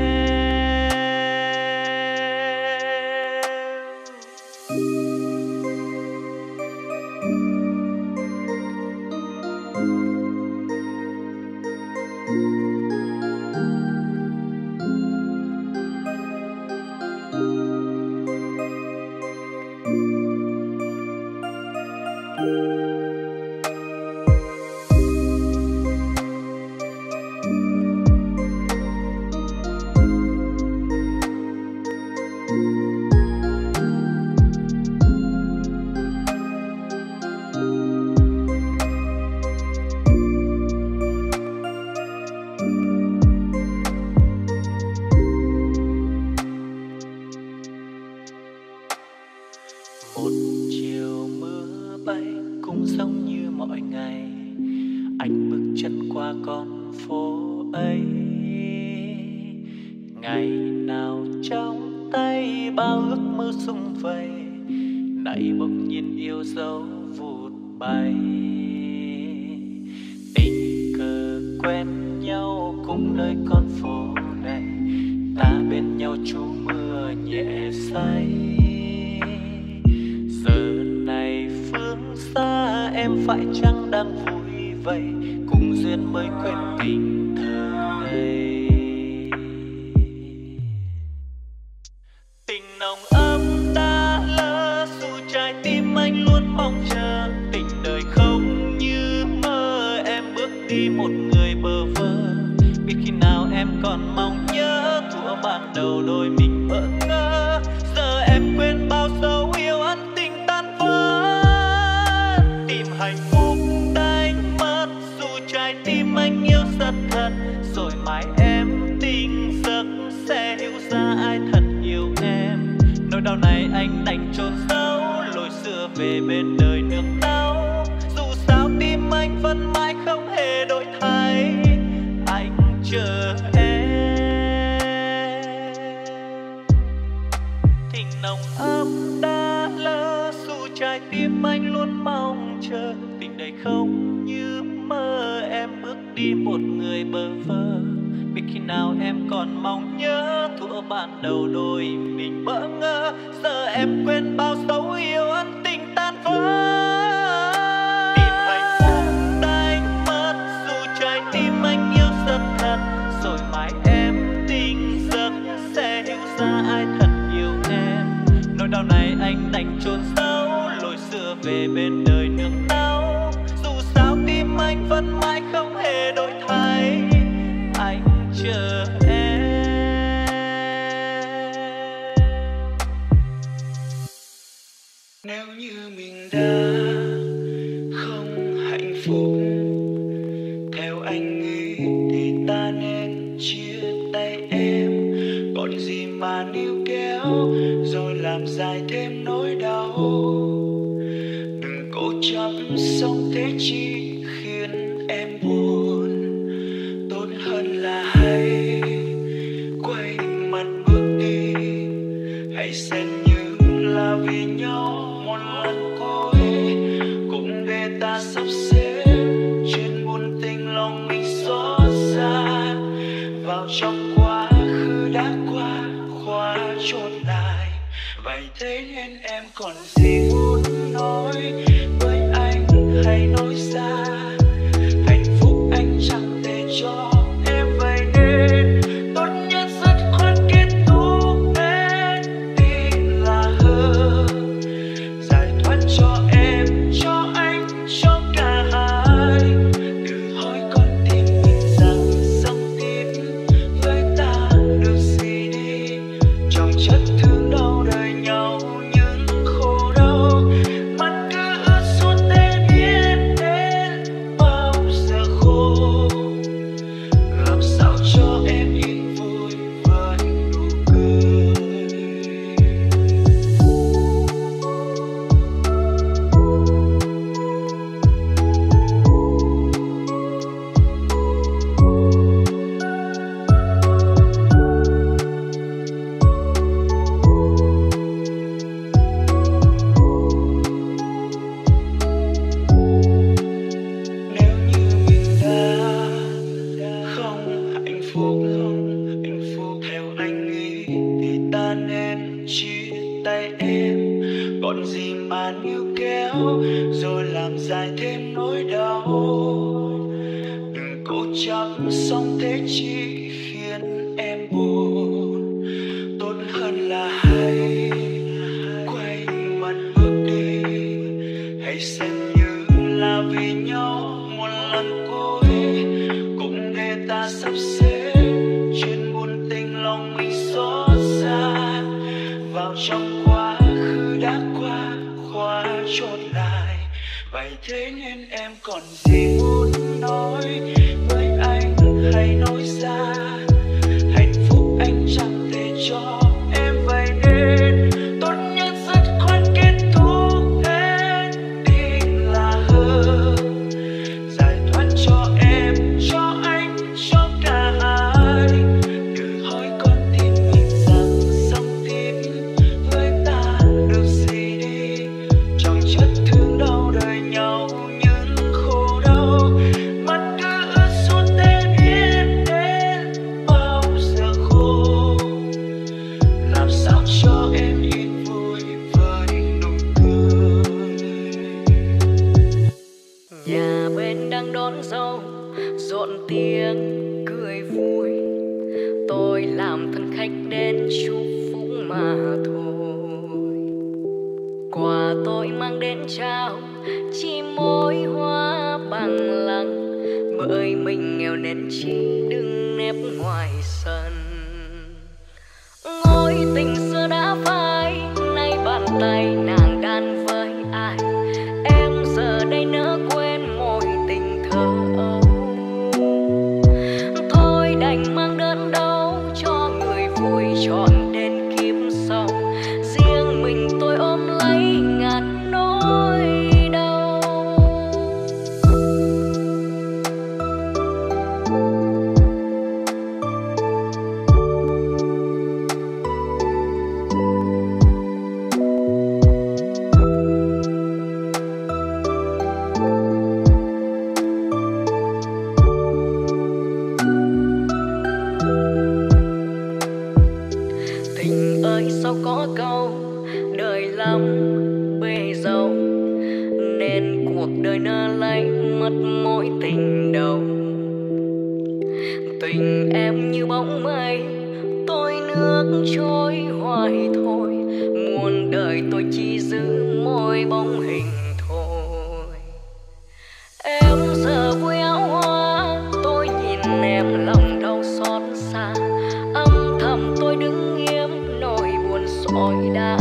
Một chiều mưa bay cũng giống như mọi ngày, anh bước chân qua con phố ấy. Ngày nào trong tay bao ước mơ sum vầy, nay bỗng nhiên yêu dấu vụt bay. Tình cờ quen nhau cũng nơi con phố này, ta bên nhau trú mưa nhẹ say. Giờ này phương xa em phải chăng đang vui vậy, cùng duyên mới quên tình thơ ngây. Tình nồng ấm đã lỡ dù trái tim anh luôn mong chờ. Tình đời không như mơ, em bước đi một người bơ vơ. Biết khi nào em còn mong nhớ, thuở ban đầu đôi mình bỡ ngỡ. Giờ em quên bao dấu yêu ân tình tan vỡ. Tìm hạnh phúc đánh mất dù trái tim anh yêu rất thật. Rồi mai em tỉnh giấc sẽ hiểu ra ai thật yêu em. Nỗi đau này anh đành chôn giấu, lối xưa về bên đời nương đau. Dù sao tim anh vẫn mãi không hề đổi thay, anh chờ em. Tình nồng ấm đã lỡ dù trái tim anh luôn mong chờ. Tình đây không như mơ, em bước đi một người bơ vơ. Biết khi nào em còn mong nhớ, thuở ban đầu đôi mình bỡ ngỡ. Giờ em quên bao dấu yêu ân tình tan vỡ. Tìm hạnh phúc đánh mất dù trái tim anh yêu rất thật. Rồi mai em tỉnh giấc sẽ hiểu ra ai thật yêu em. Nỗi đau này anh đành chôn giấu, lối xưa về bên đời nương đau. Dù sao tim anh vẫn mãi không hề đổi thay, anh chờ em. Nếu như mình đã không hạnh phúc theo anh nghĩ, thì ta nên chia tay em. Còn gì mà níu kéo rồi làm dài thêm nỗi đau. Đừng cố chấp sống thế chỉ khiến em buồn. Tốt hơn là hãy quay mặt bước đi. Hãy xem như là vì nhau một lần cuối, cũng để ta sắp xếp chuyện buồn tình lòng mình xót xa vào trong quá khứ đã qua, khóa chốt lại. Vậy thế nên em còn gì muốn nói với anh hay nói ra. Hạnh phúc anh chẳng thể cho em, vậy nên tốt nhất dứt khoát kết thúc hết đi là hơn. Giải thoát cho em, cho anh, cho cả hai. Từ hỏi con tim mình rằng sống tiếp với ta được gì đi. Trong chất thương đau đời nhau những khổ đau, mắt cứ ướt suốt thế biết đến bao giờ khô. Làm sao cho em yên vui với nụ cười. Nếu như mình đã không hạnh phúc hạnh phúc theo anh nghĩ, thì ta nên chia tay em. Còn gì mà níu kéo rồi làm dài thêm nỗi đau. Đừng cố chấp sống thế chỉ khiến em buồn. Tốt hơn là hãy quay mặt bước đi. Hãy xem như là vì nhau một lần cuối, cũng để ta sắp xếp chuyện buồn tình lòng mình xót xa vào trong quá khứ đã qua, khóa chốt lại. Vậy thế nên em còn gì muốn nói với anh hay nói ra. Hạnh phúc anh chẳng thể cho em, vậy nên tốt nhất dứt khoát kết thúc đến trao, chỉ môi hoa bằng lăng, bởi mình nghèo nên chỉ đừng nép ngoài sân. Ngôi tình xưa đã phai, nay bàn tay nàng đan với ai, em giờ đây nỡ quên môi tình thơ ấu. Thôi đành mang đớn đau cho người vui chọn đến kiếp sau, riêng mình tôi ôm lấy ngàn nỗi đau. Tình ơi sao có câu đời lắm bề dâu, nên cuộc đời nỡ lấy mất mối tình đầu. Tình em như bóng mây, tôi nước trôi hoài thôi, muôn đời tôi chỉ giữ môi bóng hình thôi. Em giờ vui áo hoa, tôi nhìn em lòng đau xót xa, âm thầm tôi đứng nghiêm nỗi buồn sỏi đá.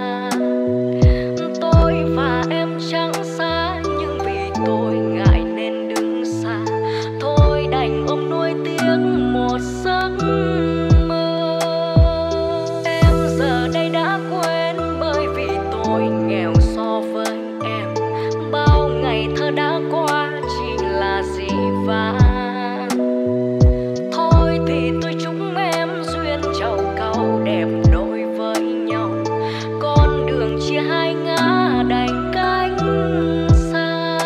Tôi và em chẳng xa, nhưng vì tôi ngại nên đứng xa, thôi đành ôm nuối tiếc một giấc mơ. Em giờ đây đã quên, bởi vì tôi nghèo so với em, bao ngày thơ đã qua chỉ là dĩ vãng. Thôi thì tôi chúc em duyên trầu cau đẹp đôi với nhau, con đường chia hai ngã đành cách xa.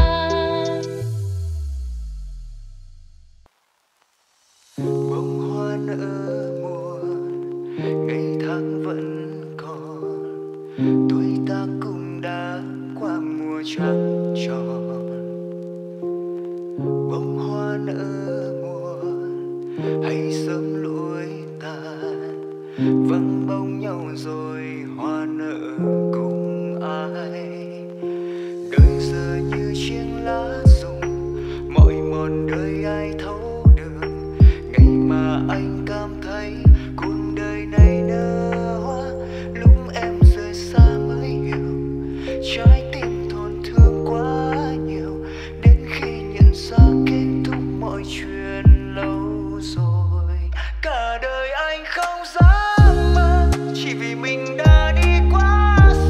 Bông hoa nở muôn, ngày tháng vẫn còn, tuổi ta cũng đã qua mùa trăng tròn. Bông hoa nở muôn, hay sớm lụi tàn, vắng bóng nhau rồi hoa nở cùng ai. Đời giờ như chiếc lá rụng, mọi mòn đời ai thấu được, ngày mà anh cảm thấy cuộc đời này nở hoa. Lúc em rời xa mới hiểu, trái tim tổn thương quá nhiều, đến khi nhận ra kết thúc mọi chuyện lâu rồi. Cả đời anh không dám mơ, chỉ vì mình đã đi quá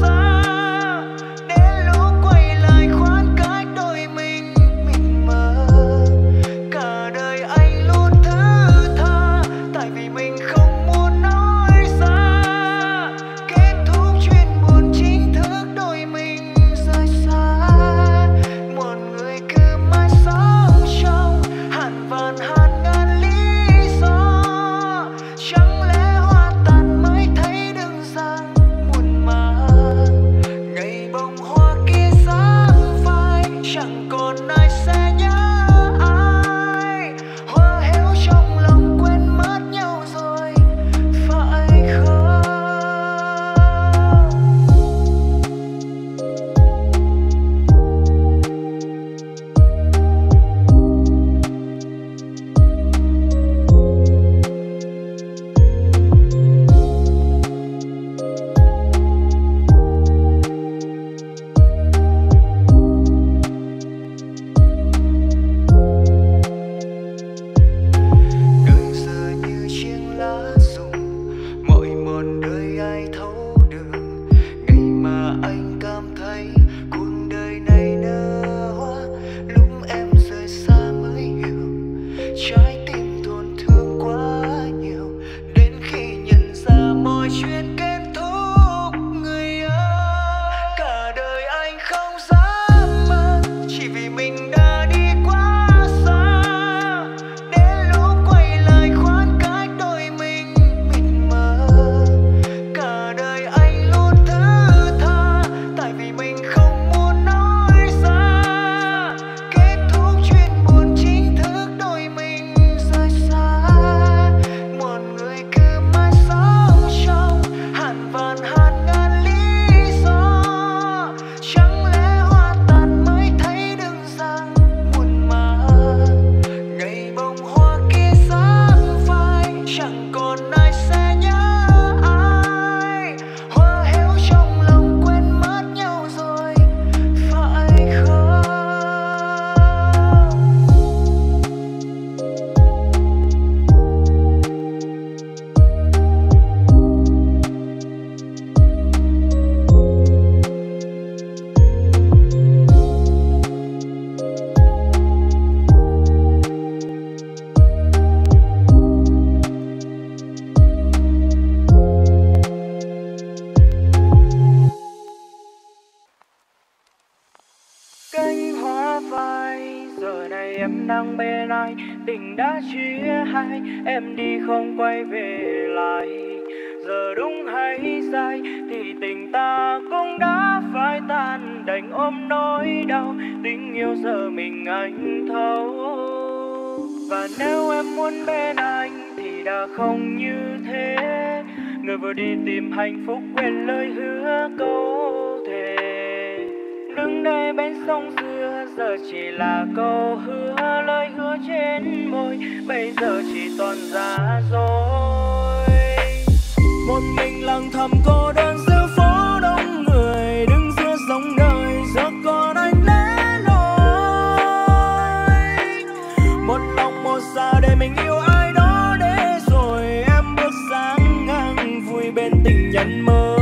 em đang bên ai, tình đã chia hai, em đi không quay về lại. Giờ đúng hay sai thì tình ta cũng đã phai tan, đành ôm nỗi đau tình yêu giờ mình anh thấu. Và nếu em muốn bên anh thì đã không như thế, người vừa đi tìm hạnh phúc quên lời hứa câu thề. Đứng đây bên sông xưa giờ chỉ là câu hứa, lời hứa trên môi bây giờ chỉ toàn giả dối. Một mình lặng thầm cô đơn giữa phố đông người, đứng giữa dòng đời giờ còn anh lẻ loi. Một lòng một dạ để mình yêu ai đó để rồi em bước sang ngang vui bên tình nhân mới.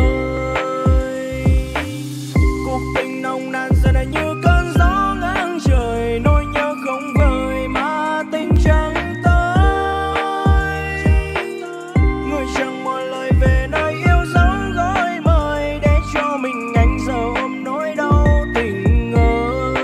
Cuộc tình nồng nàn giờ này như cơn gió ngang trời, nỗi nhớ không vơi mà tình chẳng tới. Người chẳng một lời về nơi yêu dấu gói mời, để cho mình anh giờ ôm nỗi đau tình ơi.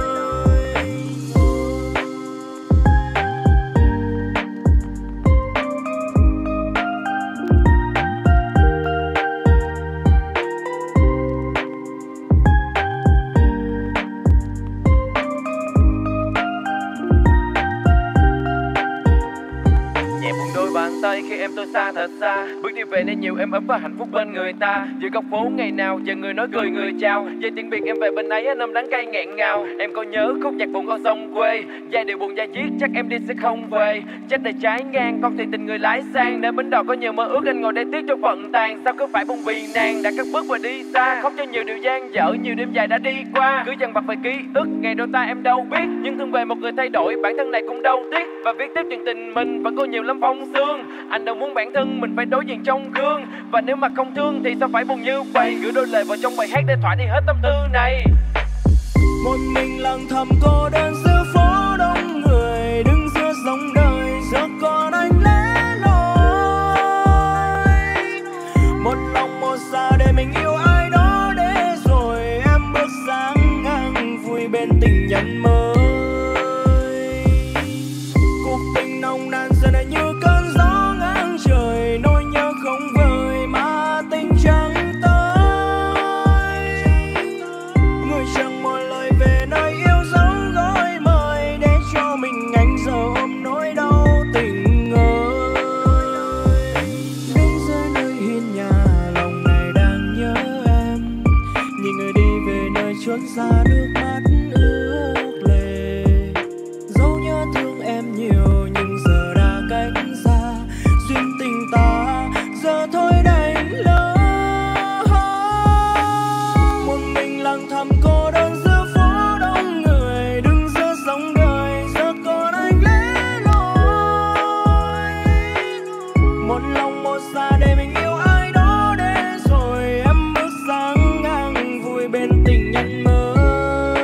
Nhẹ buông đôi bàn tay khi em tôi xa thật xa, bước đi về nơi nhiều em ấm và hạnh phúc bên người ta. Giữa góc phố ngày nào giờ người nói cười người chào, giờ tiếng biệt em về bên ấy năm đắng cay nghẹn ngào. Em có nhớ khúc nhạc buồn con sông quê, giai điệu buồn dai diết chắc em đi sẽ không về. Chết đời trái ngang con thì tình người lái sang, nơi bến đò có nhiều mơ ước anh ngồi đây tiếc cho phận tàn. Sao cứ phải buông vì nàng đã cất bước và đi xa, khóc cho nhiều điều gian dở nhiều đêm dài đã đi qua. Cứ dằn vặt về ký ức ngày đôi ta em đâu biết, nhưng thương về một người thay đổi bản thân này cũng đâu tiếc. Và viết tiếp chuyện tình mình vẫn có nhiều lắm phong sương, anh đâu muốn bản thân mình phải đối diện trong gương. Và nếu mà không thương thì sao phải buồn như vậy, gửi đôi lời vào trong bài hát để thỏa đi hết tâm tư này. Một mình lặng thầm cô đơn giữa phố đông người, đứng giữa dòng đời giờ còn anh lẻ loi. Một lòng một dạ để mình yêu ai đó để rồi em bước sang ngang vui bên tình nhân mới. Cuộc tình nồng nàn giờ này như cơn gió ngang trời, nỗi nhớ không vơi mà tình chẳng tới. Người chẳng một lời về nơi yêu dấu gói mời, để cho mình anh giờ ôm nỗi đau tình ơi. Đứng giữa nơi hiên nhà lòng này đang nhớ em, nhìn người đi về nơi chốn xa nước mắt ướt lệ. Dẫu nhớ thương em nhiều nhưng giờ đã cách xa, duyên tình ta giờ thôi đành lỡ. Một mình lặng thầm cô đơn giữa phố đông người, đứng giữa dòng đời giờ còn anh lẻ loi. Một lòng một dạ để mình yêu ai đó để rồi em bước sang ngang vui bên tình nhân mới.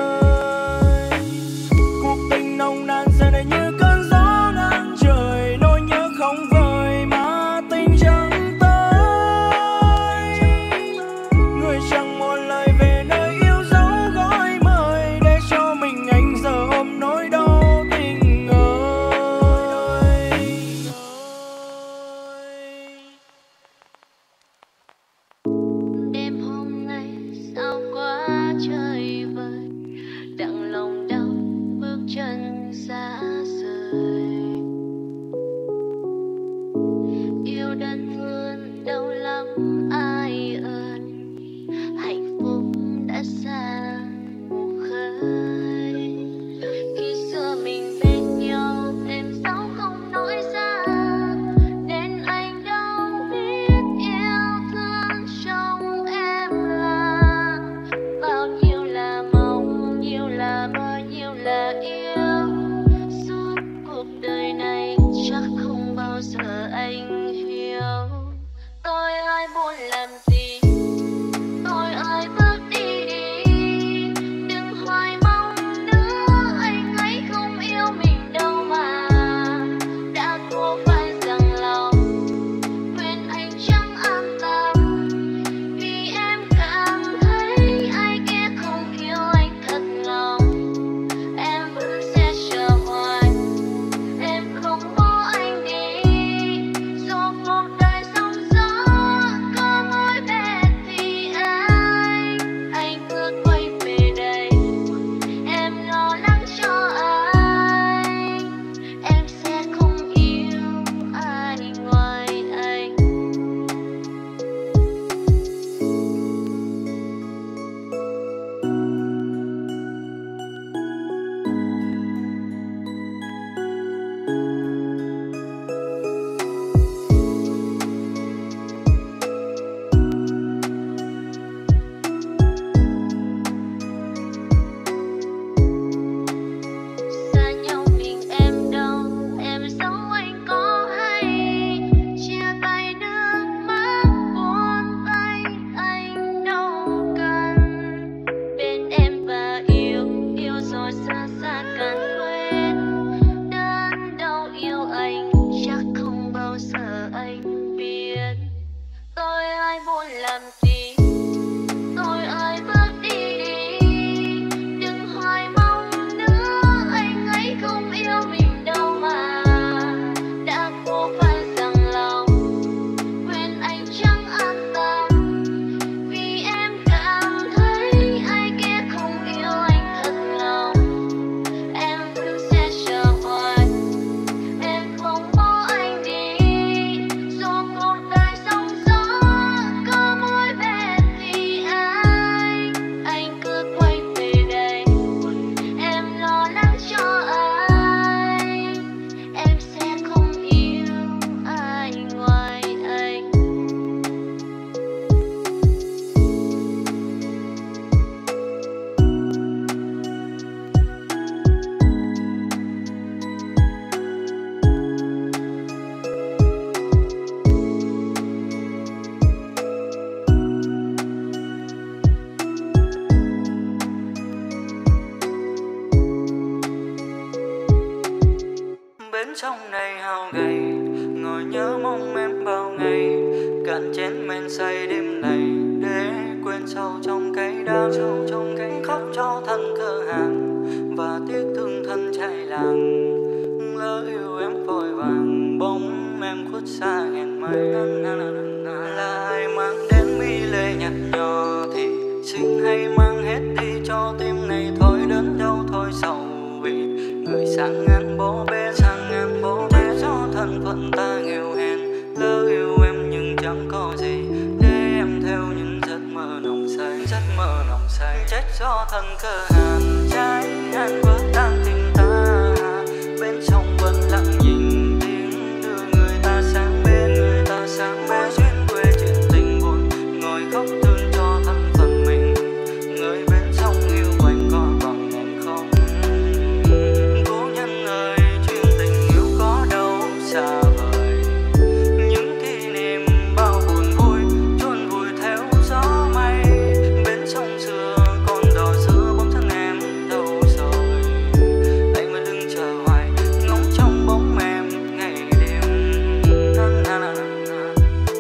trong này hao gầy, ngồi nhớ mong em bao ngày, cạn chén men say đêm này để quên sâu trong cái đắng, sâu trong cái khóc cho thân cơ hàng và tiếc thương thân trai làng. Lỡ yêu em vội vàng bóng em khuất xa hẹn mây, là ai mang đến mi lệ nhạt nhòa thì xin hãy mang hết đi cho tim này thôi đến đâu thôi sầu, vì người sang ngang bó bé sang ngang bó bé cho thân phận ta nghèo hèn. Lỡ yêu em nhưng chẳng có gì để em theo những giấc mơ nồng say, giấc mơ nồng say chết do thân cơ hàn trái hàn vỡ tan tình ta, bên sông vẫn lặng nhìn tiếng đưa người ta sang bên, người ta sang bên duyên quê chuyện tình buồn ngồi khóc thương cho thân phận mình, người bên sông yêu quanh co bằng em không. Cố nhân ơi chuyện tình yêu có đâu xa vời, những kỷ niệm bao buồn vui chôn vùi theo gió mây, bên sông xưa con đò xưa bóng chân em đâu rồi, anh vẫn đứng chờ hoài ngóng trong bóng em ngày đêm. Na, na, na, na, na.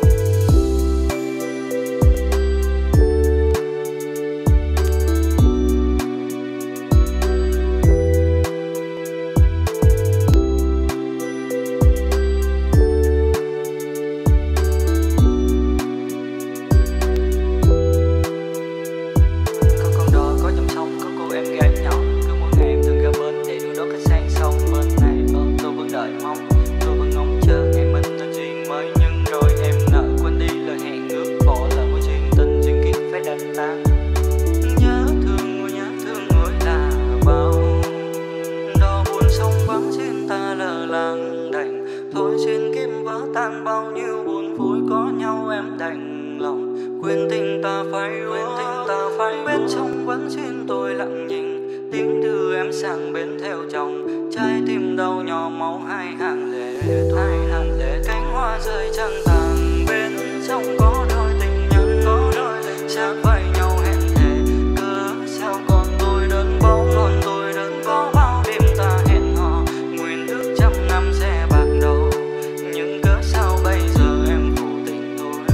Có con đò có dòng sông, có cô em gái nhỏ, cứ mỗi ngày em thường ra bến để đưa đón khách sang sông bên này. Ơ, tôi vẫn đợi mong, tôi vẫn ngóng chờ ngày mình nên duyên mới, nhưng rồi em nỡ quên đi lời hẹn ước, bỏ lỡ một duyên tình duyên kiếp phải đành tan. Nhớ thương ngồi nhớ thương ngồi là bao đò buồn sông vắng xin ta lờ làng đành thôi, xin kim vỡ tan bao nhiêu buồn vui có nhau em đành lòng quên tình ta phải quên tình ta phải bên sông vẫn xin tôi lặng nhìn tiếng đưa em sang bên theo chồng, trái tim đau nhỏ máu hai hàng lệ, hai hàng lệ cánh hoa rơi trăng tàn bên sông có đôi tình nhân, có đôi tình sát vai nhau hẹn thề, cớ sao còn tôi đơn bóng, còn tôi đơn có bao đêm ta hẹn hò nguyện ước trăm năm sẽ bạc đầu, nhưng cớ sao bây giờ em phụ tình tôi.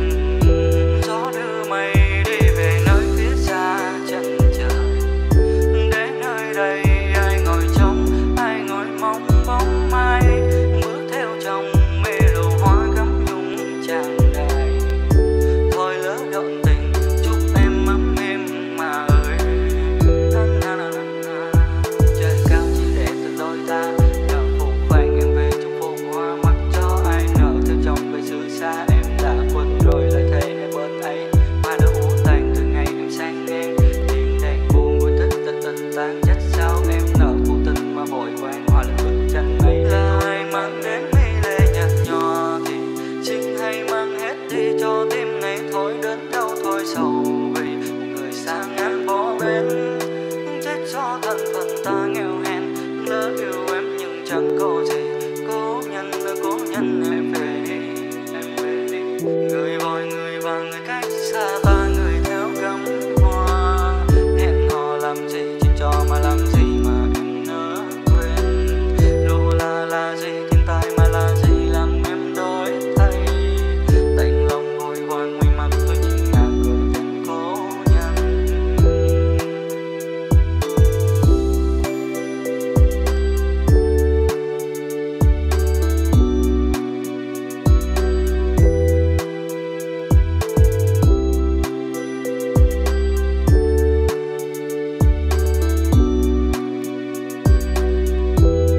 Gió đưa mây đi về nơi phía xa chân trời, để nơi đây ai ngồi trông, ai ngồi mong bóng mai, bước theo trong mê đồ hoa gấm nhung tràn đầy. Thôi lỡ độn tình chúc em ấm êm mà ơi. Na, na, na, na, na. Trời cao chỉ để từ đôi ta nở phù vàng em về trong phố hoa, mặc cho ai nở theo trong về xứ xa, em đã quên rồi lời thề để bên ấy. Hoa đã úa tàn từ ngày em sang ngang, tiếng đàn buồn vui tích tích tình tan, trách sao em nở phụ tình mà vội vàng hoa lên bức tranh ấy. Là ai mang đến mi lệ nhạt nhòa thì xin hãy mang hết đi cho tim này thôi đến đâu thôi sầu, vì một người xa ngàn bó bên chết do thân phận ta nghèo hèn. Lỡ yêu em nhưng chẳng có gì, cố nhân cố nhân em về đi, em về đi, người vội người và người cách xa ta.